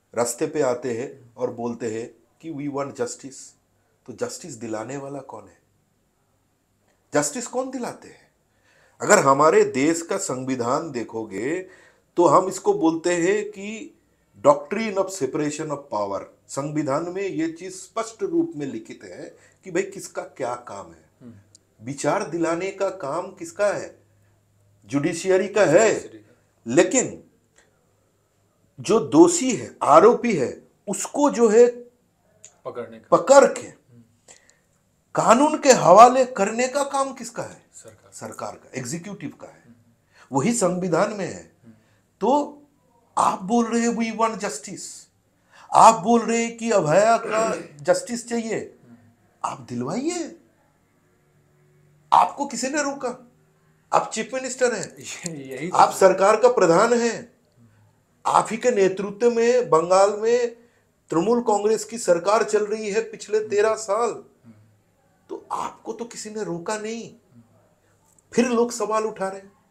रास्ते पे आते हैं और बोलते हैं कि वी वांट जस्टिस। तो जस्टिस दिलाने वाला कौन है? जस्टिस कौन दिलाते हैं? अगर हमारे देश का संविधान देखोगे तो हम इसको बोलते हैं कि doctrine of separation of power. संविधान में ये चीज स्पष्ट रूप में लिखित है कि भाई किसका क्या काम है। विचार दिलाने का काम किसका है? जुडिशियरी का है। लेकिन जो दोषी है, आरोपी है, उसको जो है पकड़ने का, पकड़ के कानून के हवाले करने का काम किसका है? सरकार सरकार का, एग्जीक्यूटिव का है। वही संविधान में है। तो आप बोल रहे हैं वी वांट जस्टिस, आप बोल रहे हैं कि अभया का जस्टिस चाहिए, आप दिलवाइए। आपको किसी ने रोका? आप चीफ मिनिस्टर हैं, यही आप सरकार का प्रधान हैं, आप ही के नेतृत्व में बंगाल में तृणमूल कांग्रेस की सरकार चल रही है पिछले तेरह साल। तो आपको तो किसी ने रोका नहीं। फिर लोग सवाल उठा रहे हैं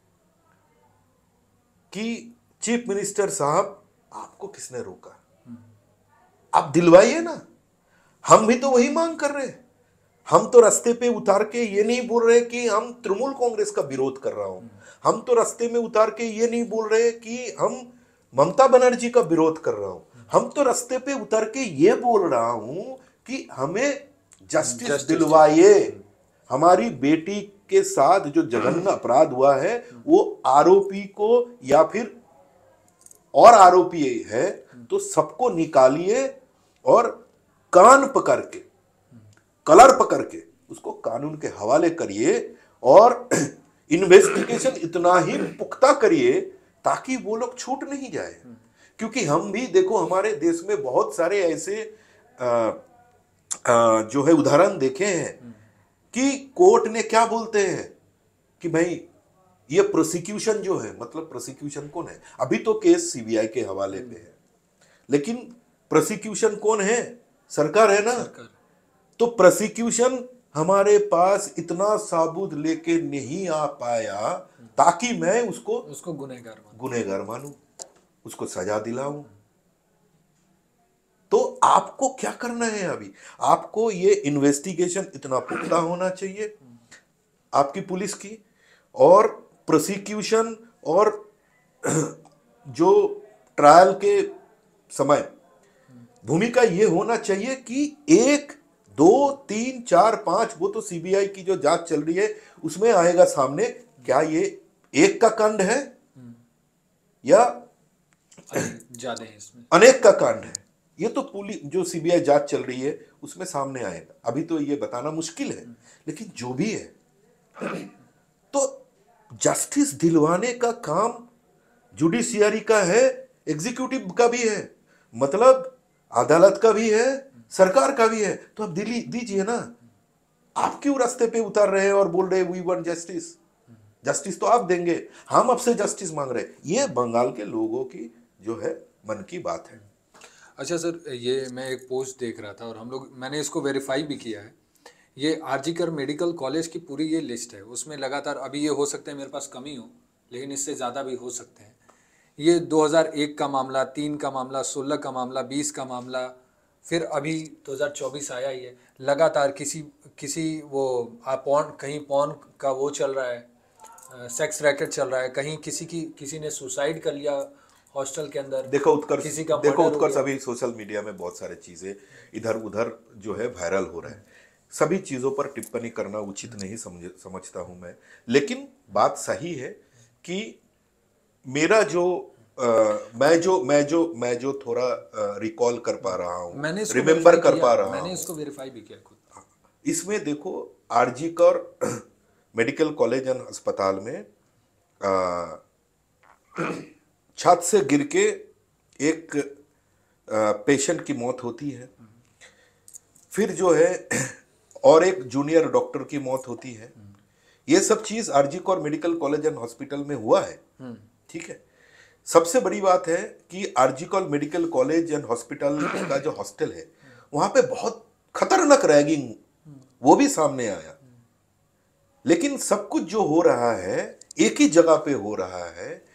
कि चीफ मिनिस्टर साहब आपको किसने रोका? आप दिलवाइए ना। हम भी तो वही मांग कर रहे हैं। हम तो रास्ते पे उतार के ये नहीं बोल रहे कि हम तृणमूल कांग्रेस का विरोध कर रहा हूं। हम तो रास्ते में उतार के ये नहीं बोल रहे कि हम ममता बनर्जी का विरोध कर रहा हूं। हम तो रास्ते पे उतर के ये बोल रहा हूं कि हमें जस्टिस दिलवाइए। हमारी बेटी के साथ जो जघन्य अपराध हुआ है वो आरोपी को या फिर और आरोपी है तो सबको निकालिए और कान पकड़ के, कलर पकड़ के उसको कानून के हवाले करिए और इन्वेस्टिगेशन इतना ही पुख्ता करिए ताकि वो लोग छूट नहीं जाए। क्योंकि हम भी देखो हमारे देश में बहुत सारे ऐसे आ, आ, जो है उदाहरण देखे हैं कि कोर्ट ने क्या बोलते हैं कि भाई ये प्रोसिक्यूशन जो है, मतलब प्रोसिक्यूशन कौन है? अभी तो केस सीबीआई के हवाले पे है, लेकिन प्रोसिक्यूशन कौन है? सरकार है ना। सरकार। तो प्रोसिक्यूशन हमारे पास इतना साबूत लेके नहीं आ पाया ताकि मैं उसको उसको गुनहगार मानूं, गुनहगार मानूं, उसको सजा दिलाऊं। तो आपको क्या करना है? अभी आपको ये इन्वेस्टिगेशन इतना पुख्ता होना चाहिए आपकी पुलिस की, और प्रोसिक्यूशन और जो ट्रायल के समय भूमिका ये होना चाहिए कि एक दो तीन चार पांच, वो तो सीबीआई की जो जांच चल रही है उसमें आएगा सामने, क्या ये एक का कांड है या ज्यादा है इसमें, अनेक का कांड है? ये तो पुलिस जो सीबीआई जांच चल रही है उसमें सामने आएगा। अभी तो ये बताना मुश्किल है, लेकिन जो भी है तो जस्टिस दिलवाने का काम जुडिशियरी का है, एग्जीक्यूटिव का भी है, मतलब अदालत का भी है, सरकार का भी है। तो आप दिली दीजिए ना। आप क्यों रास्ते पे उतार रहे हैं और बोल रहे हैं वी वांट जस्टिस? जस्टिस तो आप देंगे, हम आपसे जस्टिस मांग रहे हैं। ये बंगाल के लोगों की जो है मन की बात है। अच्छा सर, ये मैं एक पोस्ट देख रहा था और हम लोग मैंने इसको वेरीफाई भी किया है। ये आरजीकर मेडिकल कॉलेज की पूरी ये लिस्ट है, उसमें लगातार अभी ये हो सकते हैं मेरे पास कमी हो, लेकिन इससे ज़्यादा भी हो सकते हैं। ये दो हज़ार एक का मामला, तीन का मामला, सोलह का मामला, बीस का मामला, फिर अभी दो हज़ार चौबीस आया ही है। लगातार किसी किसी वो पॉन कहीं पॉन का वो चल रहा है, सेक्स रैकेट चल रहा है, कहीं किसी की किसी ने सुसाइड कर लिया हॉस्टल के अंदर। देखो उत्कर्ष, किसी का देखो murder हो उत्कर्ष, गया। अभी सोशल मीडिया में बहुत सारे चीजें इधर उधर जो है वायरल हो रहा है। सभी चीजों पर टिप्पणी करना उचित नहीं समझ समझता हूं मैं, लेकिन बात सही है कि मेरा जो आ, मैं जो मैं जो मैं जो थोड़ा रिकॉल कर पा रहा हूं, मैंने इसको रिमेम्बर verify कर किया, पा रहा मैंने हूं, इसको वेरीफाई भी किया खुद। इसमें देखो आरजीकर मेडिकल कॉलेज एंड अस्पताल में आ, छत से गिर के एक पेशेंट की मौत होती है, फिर जो है और एक जूनियर डॉक्टर की मौत होती है। ये सब चीज RG Kar medical college and hospital में हुआ है, ठीक है। सबसे बड़ी बात है कि RG Kar medical college and hospital का जो हॉस्टल है वहां पे बहुत खतरनाक रैगिंग वो भी सामने आया। लेकिन सब कुछ जो हो रहा है एक ही जगह पे हो रहा है,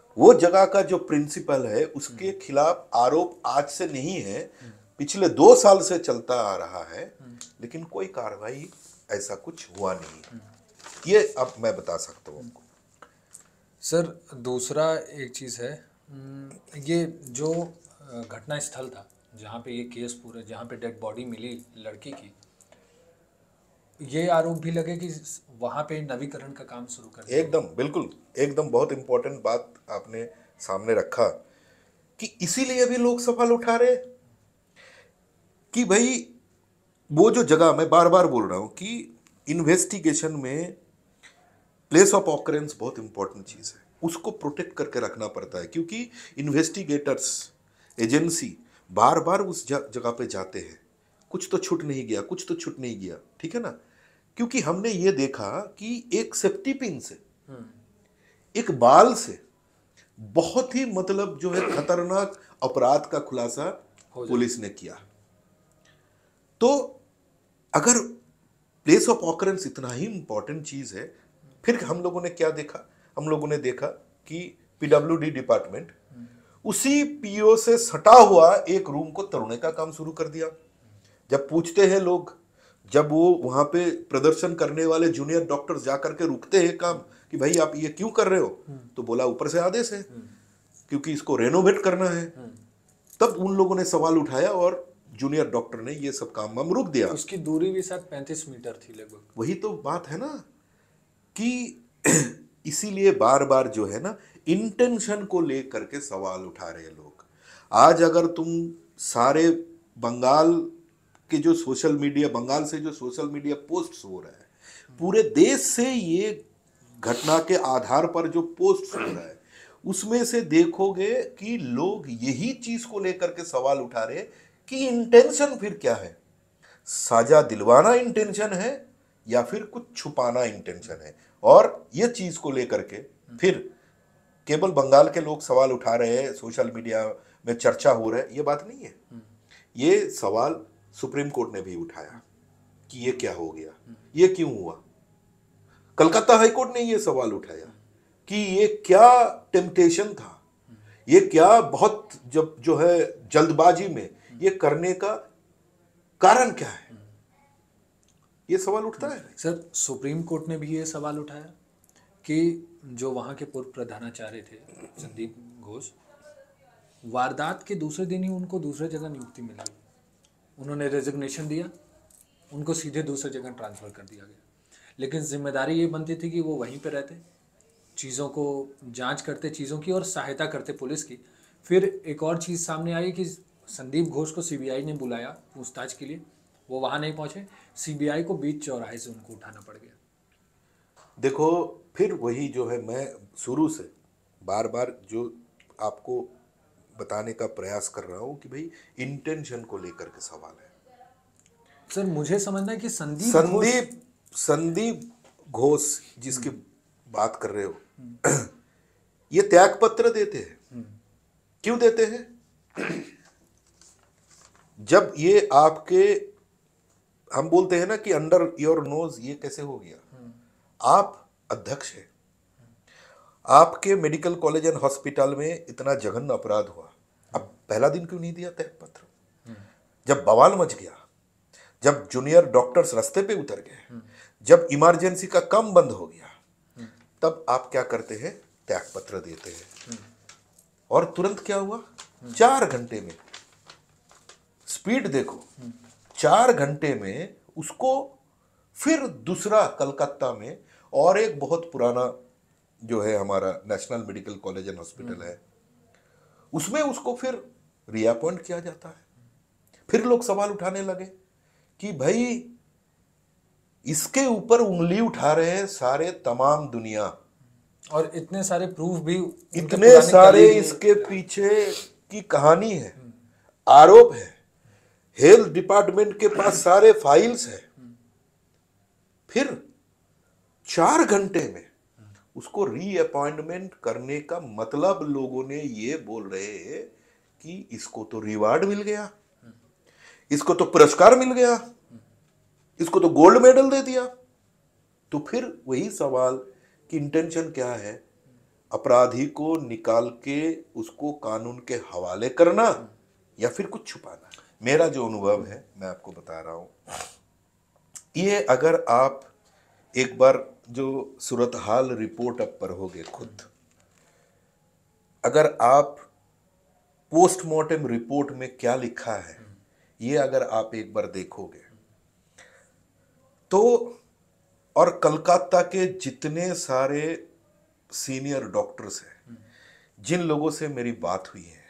वो जगह का जो प्रिंसिपल है उसके खिलाफ आरोप आज से नहीं है, पिछले दो साल से चलता आ रहा है, लेकिन कोई कार्रवाई ऐसा कुछ हुआ नहीं। ये अब मैं बता सकता हूँ आपको। सर दूसरा एक चीज़ है, हम्म, ये जो अ, घटना स्थल था जहाँ पे ये केस पूरा, जहाँ पे डेड बॉडी मिली लड़की की, ये आरोप भी लगे कि वहाँ पे नवीकरण का काम शुरू कर दिया। एकदम बिल्कुल, एकदम बहुत इंपॉर्टेंट बात आपने सामने रखा कि इसीलिए भी लोग सवाल उठा रहे कि भाई वो जो जगह, मैं बार बार बोल रहा हूं कि इन्वेस्टिगेशन में प्लेस ऑफ ऑकरेंस बहुत इंपॉर्टेंट चीज है, उसको प्रोटेक्ट करके रखना पड़ता है, क्योंकि इन्वेस्टिगेटर्स, एजेंसी बार बार उस जगह पे जाते हैं, कुछ तो छूट नहीं गया, कुछ तो छूट नहीं गया, ठीक है ना। क्योंकि हमने ये देखा कि एक सेफ्टी पिन से, एक बाल से बहुत ही मतलब जो है खतरनाक अपराध का खुलासा पुलिस ने किया। तो अगर प्लेस ऑफ ऑकरेंस इतना ही इंपॉर्टेंट चीज है, फिर हम लोगों ने क्या देखा, हम लोगों ने देखा कि पीडब्ल्यूडी डिपार्टमेंट उसी पीओ से सटा हुआ एक रूम को तोड़ने का काम शुरू कर दिया। जब पूछते हैं लोग, जब वो वहां पे प्रदर्शन करने वाले जूनियर डॉक्टर्स जाकर के रुकते हैं काम कि भाई आप ये क्यों कर रहे हो, तो बोला ऊपर से आदेश है क्योंकि इसको रेनोवेट करना है। तब उन लोगों ने सवाल उठाया और जूनियर डॉक्टर ने ये सब काम हम रुक दिया। उसकी दूरी भी शायद पैंतीस मीटर थी लगभग। वही तो बात है ना कि इसीलिए बार बार जो है ना इंटेंशन को लेकर के सवाल उठा रहे लोग। आज अगर तुम सारे बंगाल के जो सोशल मीडिया, बंगाल से जो सोशल मीडिया पोस्ट्स हो रहा है, पूरे देश से ये घटना के आधार पर जो पोस्ट्स हो रहा है, उसमें से देखोगे कि लोग यही चीज को लेकर के सवाल उठा रहे कि इंटेंशन फिर क्या है, साजा दिलवाना इंटेंशन है या फिर कुछ छुपाना इंटेंशन है। और ये चीज को लेकर के फिर केवल बंगाल के लोग सवाल उठा रहे हैं, सोशल मीडिया में चर्चा हो रहा है, ये बात नहीं है। ये सवाल सुप्रीम कोर्ट ने भी उठाया कि ये क्या हो गया, ये क्यों हुआ। कलकत्ता हाई कोर्ट ने ये सवाल उठाया कि ये क्या टेम्पटेशन था, ये क्या बहुत जब जो है जल्दबाजी में ये करने का कारण क्या है, ये सवाल उठता है। सर सुप्रीम कोर्ट ने भी ये सवाल उठाया कि जो वहाँ के पूर्व प्रधानाचार्य थे संदीप घोष, वारदात के दूसरे दिन ही उनको दूसरे जगह नियुक्ति मिल गई, उन्होंने रेजिग्नेशन दिया, उनको सीधे दूसरे जगह ट्रांसफ़र कर दिया गया। लेकिन जिम्मेदारी ये बनती थी कि वो वहीं पे रहते, चीज़ों को जांच करते, चीज़ों की और सहायता करते पुलिस की। फिर एक और चीज़ सामने आई कि संदीप घोष को सीबीआई ने बुलाया पूछताछ के लिए, वो वहाँ नहीं पहुँचे, सीबीआई को बीच चौराहे से उनको उठाना पड़ गया। देखो फिर वही जो है, मैं शुरू से बार बार जो आपको बताने का प्रयास कर रहा हूँ कि भाई इंटेंशन को लेकर के सवाल है। सर मुझे समझना है कि संदीप संदीप संदीप घोष जिसकी बात कर रहे हो, ये त्याग पत्र देते हैं। क्यों देते हैं? जब ये आपके, हम बोलते हैं ना कि अंडर योर नोज ये कैसे हो गया, आप अध्यक्ष हैं, आपके मेडिकल कॉलेज एंड हॉस्पिटल में इतना जघन्य अपराध हुआ, अब पहला दिन क्यों नहीं दिया त्याग पत्र? जब बवाल मच गया, जब जूनियर डॉक्टर्स रास्ते पे उतर गए, जब इमरजेंसी का काम बंद हो गया, तब आप क्या करते हैं? त्याग पत्र देते हैं। और तुरंत क्या हुआ? चार घंटे में, स्पीड देखो, चार घंटे में उसको फिर दूसरा कलकत्ता में और एक बहुत पुराना जो है हमारा national medical college and hospital है, उसमें उसको फिर रीअपॉइंट किया जाता है। फिर लोग सवाल उठाने लगे कि भाई इसके ऊपर उंगली उठा रहे हैं सारे तमाम दुनिया, और इतने सारे प्रूफ भी, इतने सारे इसके पीछे की कहानी है, आरोप है, हेल्थ डिपार्टमेंट के पास सारे फाइल्स है। फिर चार घंटे में उसको रीअपॉइंटमेंट करने का मतलब लोगों ने ये बोल रहे हैं कि इसको तो रिवार्ड मिल गया, इसको तो पुरस्कार मिल गया, इसको तो गोल्ड मेडल दे दिया। तो फिर वही सवाल कि इंटेंशन क्या है? अपराधी को निकाल के उसको कानून के हवाले करना या फिर कुछ छुपाना। मेरा जो अनुभव है मैं आपको बता रहा हूं, ये अगर आप एक बार जो सूरत हाल रिपोर्ट अब पढ़ोगे खुद, अगर आप पोस्टमार्टम रिपोर्ट में क्या लिखा है ये अगर आप एक बार देखोगे तो, और कलकत्ता के जितने सारे सीनियर डॉक्टर्स हैं जिन लोगों से मेरी बात हुई है,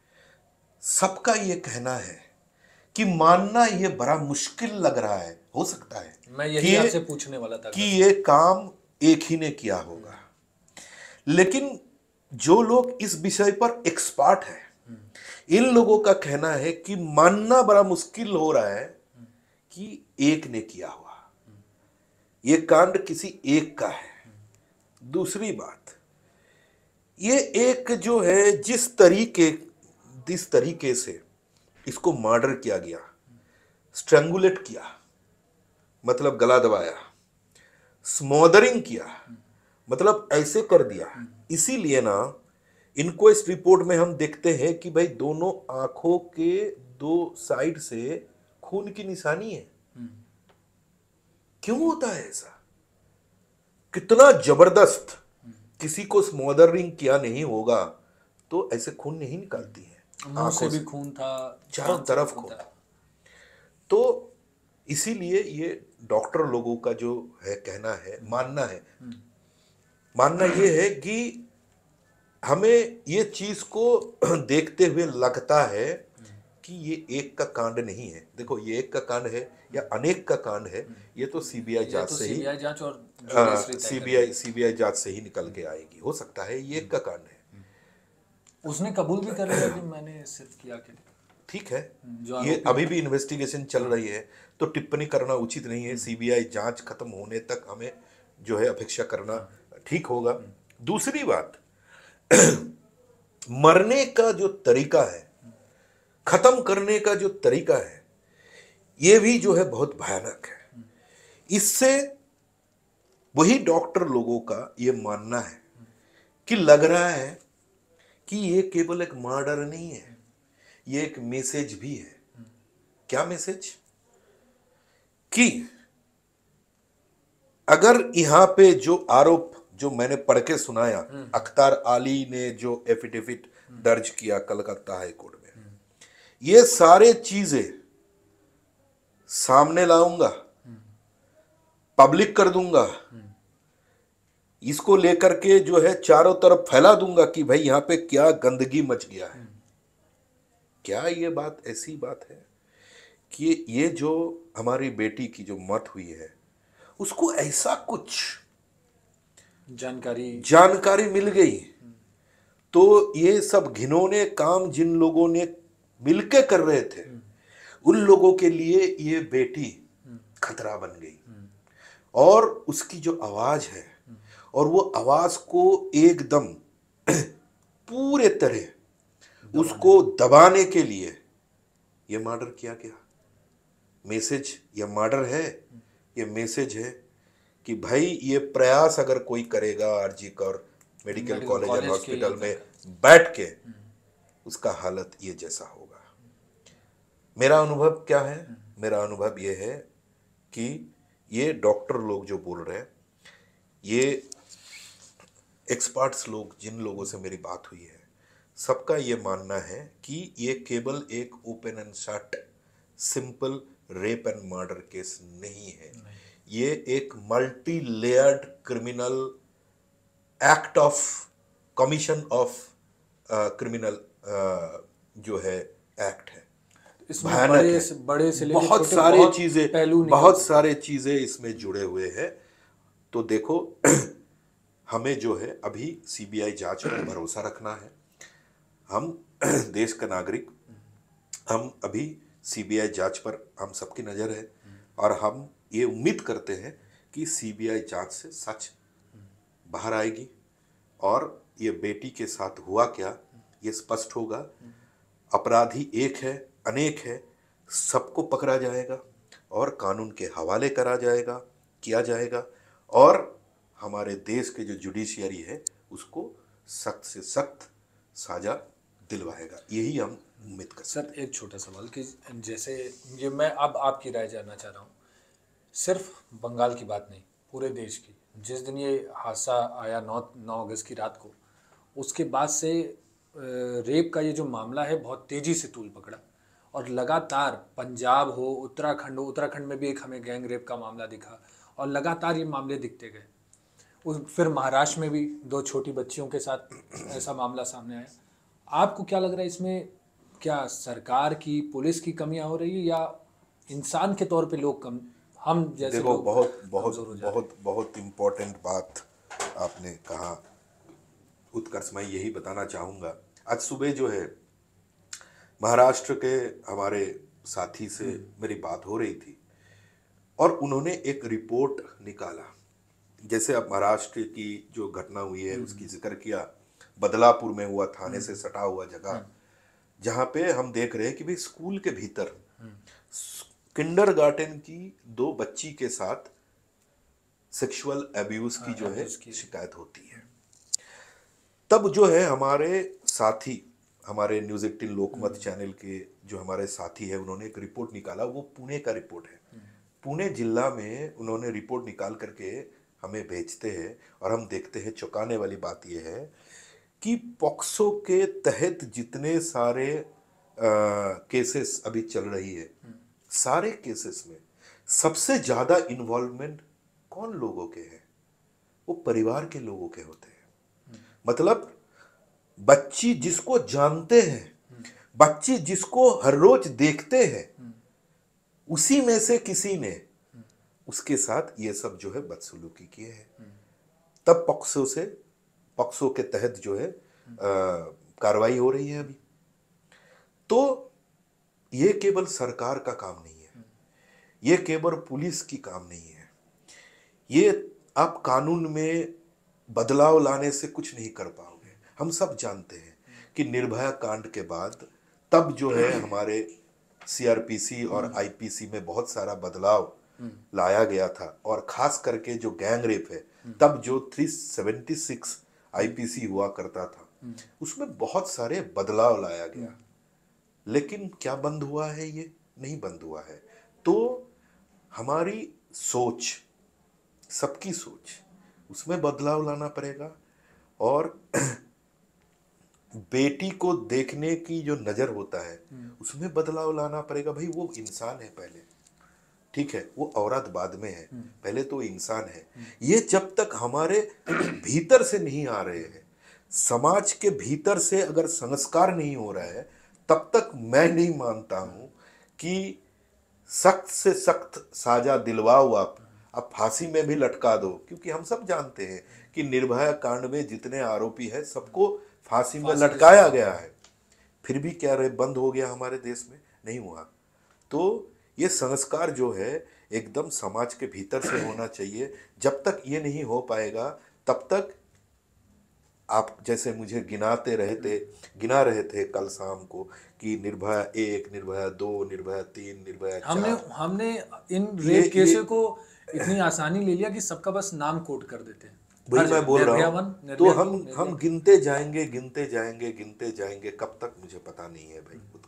सबका ये कहना है कि मानना ये बड़ा मुश्किल लग रहा है, हो सकता है मैं यही आपसे पूछने वाला था कि ये काम एक ही ने किया होगा, लेकिन जो लोग इस विषय पर एक्सपर्ट हैं इन लोगों का कहना है कि मानना बड़ा मुश्किल हो रहा है कि एक ने किया हुआ, ये कांड किसी एक का है। दूसरी बात, ये एक जो है जिस तरीके जिस तरीके से इसको मर्डर किया गया, स्ट्रैंगुलेट किया मतलब गला दबाया, स्मोदरिंग किया मतलब ऐसे कर दिया, इसीलिए ना इनक्वेस्ट रिपोर्ट में हम देखते हैं कि भाई दोनों आंखों के दो साइड से खून की निशानी है। क्यों होता है ऐसा? कितना जबरदस्त, किसी को स्मोदरिंग किया नहीं होगा तो ऐसे खून नहीं निकलती है, मुंह से भी खून था, चारों तरफ खून। तो इसीलिए ये डॉक्टर लोगों का जो है कहना है, मानना है मानना ये है कि हमें ये चीज को देखते हुए लगता है कि ये एक का कांड नहीं है। देखो ये एक का कांड है या अनेक का कांड है, ये तो सीबीआई जांच तो से ही सीबीआई जांच और सीबीआई सीबीआई जांच से ही निकल के आएगी। हो सकता है ये एक का कांड है। उसने कबूल भी कर लिया कि मैंने सिर्फ किया के, ठीक है, जो ये अभी भी इन्वेस्टिगेशन चल रही है तो टिप्पणी करना उचित नहीं है। सीबीआई जांच खत्म होने तक हमें जो है अपेक्षा करना ठीक होगा। दूसरी बात, मरने का जो तरीका है, खत्म करने का जो तरीका है, ये भी जो है बहुत भयानक है। इससे वही डॉक्टर लोगों का ये मानना है कि लग रहा है कि ये केवल एक मर्डर नहीं है, ये एक मैसेज भी है। क्या मैसेज? कि अगर यहां पे जो आरोप जो मैंने पढ़ के सुनाया, अख्तर अली ने जो एफिडेविट दर्ज किया कलकत्ता हाई कोर्ट में, ये सारे चीजें सामने लाऊंगा, पब्लिक कर दूंगा, इसको लेकर के जो है चारों तरफ फैला दूंगा कि भाई यहां पे क्या गंदगी मच गया है। क्या ये बात ऐसी बात है कि ये जो हमारी बेटी की जो मौत हुई है उसको ऐसा कुछ जानकारी जानकारी मिल गई तो ये सब घिनौने काम जिन लोगों ने मिलके कर रहे थे उन लोगों के लिए ये बेटी खतरा बन गई। और उसकी जो आवाज है और वो आवाज को एकदम पूरे तरह उसको दबाने के लिए ये मर्डर किया गया। मैसेज ये मर्डर है, ये मैसेज है कि भाई ये प्रयास अगर कोई करेगा आरजी कर मेडिकल कॉलेज एंड हॉस्पिटल में बैठ के, उसका हालत ये जैसा होगा। मेरा अनुभव क्या है? मेरा अनुभव ये है कि ये डॉक्टर लोग जो बोल रहे हैं, ये एक्सपर्ट्स लोग जिन लोगों से मेरी बात हुई है, सबका ये मानना है कि ये केवल एक open and shut simple rape and murder case नहीं है। ये एक multi layered criminal act of commission of criminal जो है एक्ट है। इसमें भयानक बड़े है। से बड़े से लेके बहुत छोटे सारे बहुत चीजें पहलू निकल बहुत सारे चीजें इसमें जुड़े हुए हैं। तो देखो हमें जो है अभी सीबीआई जांच पर भरोसा रखना है। हम देश का नागरिक, हम अभी सीबीआई जांच पर हम सबकी नजर है और हम ये उम्मीद करते हैं कि सीबीआई जांच से सच बाहर आएगी और ये बेटी के साथ हुआ क्या ये स्पष्ट होगा। अपराधी एक है, अनेक है, सबको पकड़ा जाएगा और कानून के हवाले करा जाएगा किया जाएगा और हमारे देश के जो जुडिशियरी है उसको सख्त से सख्त साजा दिलवाएगा, यही हम उम्मीद कर सकते हैं। सर एक छोटा सवाल कि जैसे ये मैं अब आपकी राय जानना चाह रहा हूँ, सिर्फ बंगाल की बात नहीं, पूरे देश की। जिस दिन ये हादसा आया नौ नौ अगस्त की रात को, उसके बाद से रेप का ये जो मामला है बहुत तेज़ी से तूल पकड़ा, और लगातार पंजाब हो, उत्तराखंड हो, उत्तराखंड में भी एक हमें गैंग रेप का मामला दिखा, और लगातार ये मामले दिखते गए। उस फिर महाराष्ट्र में भी दो छोटी बच्चियों के साथ ऐसा मामला सामने आया। आपको क्या लग रहा है, इसमें क्या सरकार की, पुलिस की कमियां हो रही है, या इंसान के तौर पे लोग कम, हम जैसे देखो, लोग बहुत बहुत कमजोर हो जा रहे हैं? बहुत बहुत इम्पोर्टेंट बात आपने कहा उत्कर्ष, मैं यही बताना चाहूँगा। आज सुबह जो है महाराष्ट्र के हमारे साथी से मेरी बात हो रही थी, और उन्होंने एक रिपोर्ट निकाला। जैसे अब महाराष्ट्र की जो घटना हुई है उसकी जिक्र किया, बदलापुर में हुआ, थाने से सटा हुआ जगह, जहाँ पे हम देख रहे हैं कि भाई स्कूल के भीतर किंडरगार्टन की दो बच्ची के साथ सेक्सुअल एब्यूज की जो है शिकायत होती है। तब जो है हमारे साथी, हमारे न्यूज़ एटीन लोकमत चैनल के जो हमारे साथी है, उन्होंने एक रिपोर्ट निकाला। वो पुणे का रिपोर्ट है, पुणे जिला में उन्होंने रिपोर्ट निकाल करके हमें भेजते हैं, और हम देखते हैं। चौंकाने वाली बात यह है कि पॉक्सो के तहत जितने सारे केसेस अभी चल रही है, सारे केसेस में सबसे ज्यादा इन्वॉल्वमेंट कौन लोगों के हैं? वो परिवार के लोगों के होते हैं। मतलब बच्ची जिसको जानते हैं, बच्ची जिसको हर रोज देखते हैं, उसी में से किसी ने उसके साथ ये सब जो है बदसलूकी किए हैं। तब पॉक्सो से, पॉक्सो के तहत जो है कार्रवाई हो रही है अभी। तो ये केवल सरकार का काम नहीं है, ये केवल पुलिस की काम नहीं है। ये आप कानून में बदलाव लाने से कुछ नहीं कर पाओगे। हम सब जानते हैं कि निर्भया कांड के बाद तब जो है हमारे सीआरपीसी और आईपीसी में बहुत सारा बदलाव लाया गया था, और खास करके जो गैंग रेप है, तब जो तीन सौ छिहत्तर आईपीसी हुआ करता था, उसमें बहुत सारे बदलाव लाया गया। लेकिन क्या बंद हुआ है? ये नहीं बंद हुआ है। तो हमारी सोच, सबकी सोच, उसमें बदलाव लाना पड़ेगा, और बेटी को देखने की जो नजर होता है उसमें बदलाव लाना पड़ेगा। भाई वो इंसान है पहले, ठीक है, वो औरत बाद में है, पहले तो इंसान है। ये जब तक हमारे भीतर से नहीं आ रहे हैं, समाज के भीतर से अगर संस्कार नहीं हो रहा है, तब तक मैं नहीं मानता हूं कि सख्त से सख्त साजा दिलवाओ आप अब फांसी में भी लटका दो। क्योंकि हम सब जानते हैं कि निर्भया कांड में जितने आरोपी हैं सबको फांसी में लटकाया गया है, फिर भी क्या रहे बंद हो गया हमारे देश में? नहीं हुआ। तो ये संस्कार जो है एकदम समाज के भीतर से होना चाहिए। जब तक ये नहीं हो पाएगा तब तक आप जैसे मुझे गिनाते रहे थे गिना रहे थे कल शाम को कि निर्भया एक, निर्भया दो, निर्भया तीन, निर्भया चार, हमने हमने इन रेप केसों को इतनी आसानी ले लिया कि सबका बस नाम कोट कर देते हैं। वही मैं बोल रहा हूँ। तो हम हम गिनते जाएंगे गिनते जाएंगे गिनते जाएंगे, कब तक मुझे पता नहीं है भाई।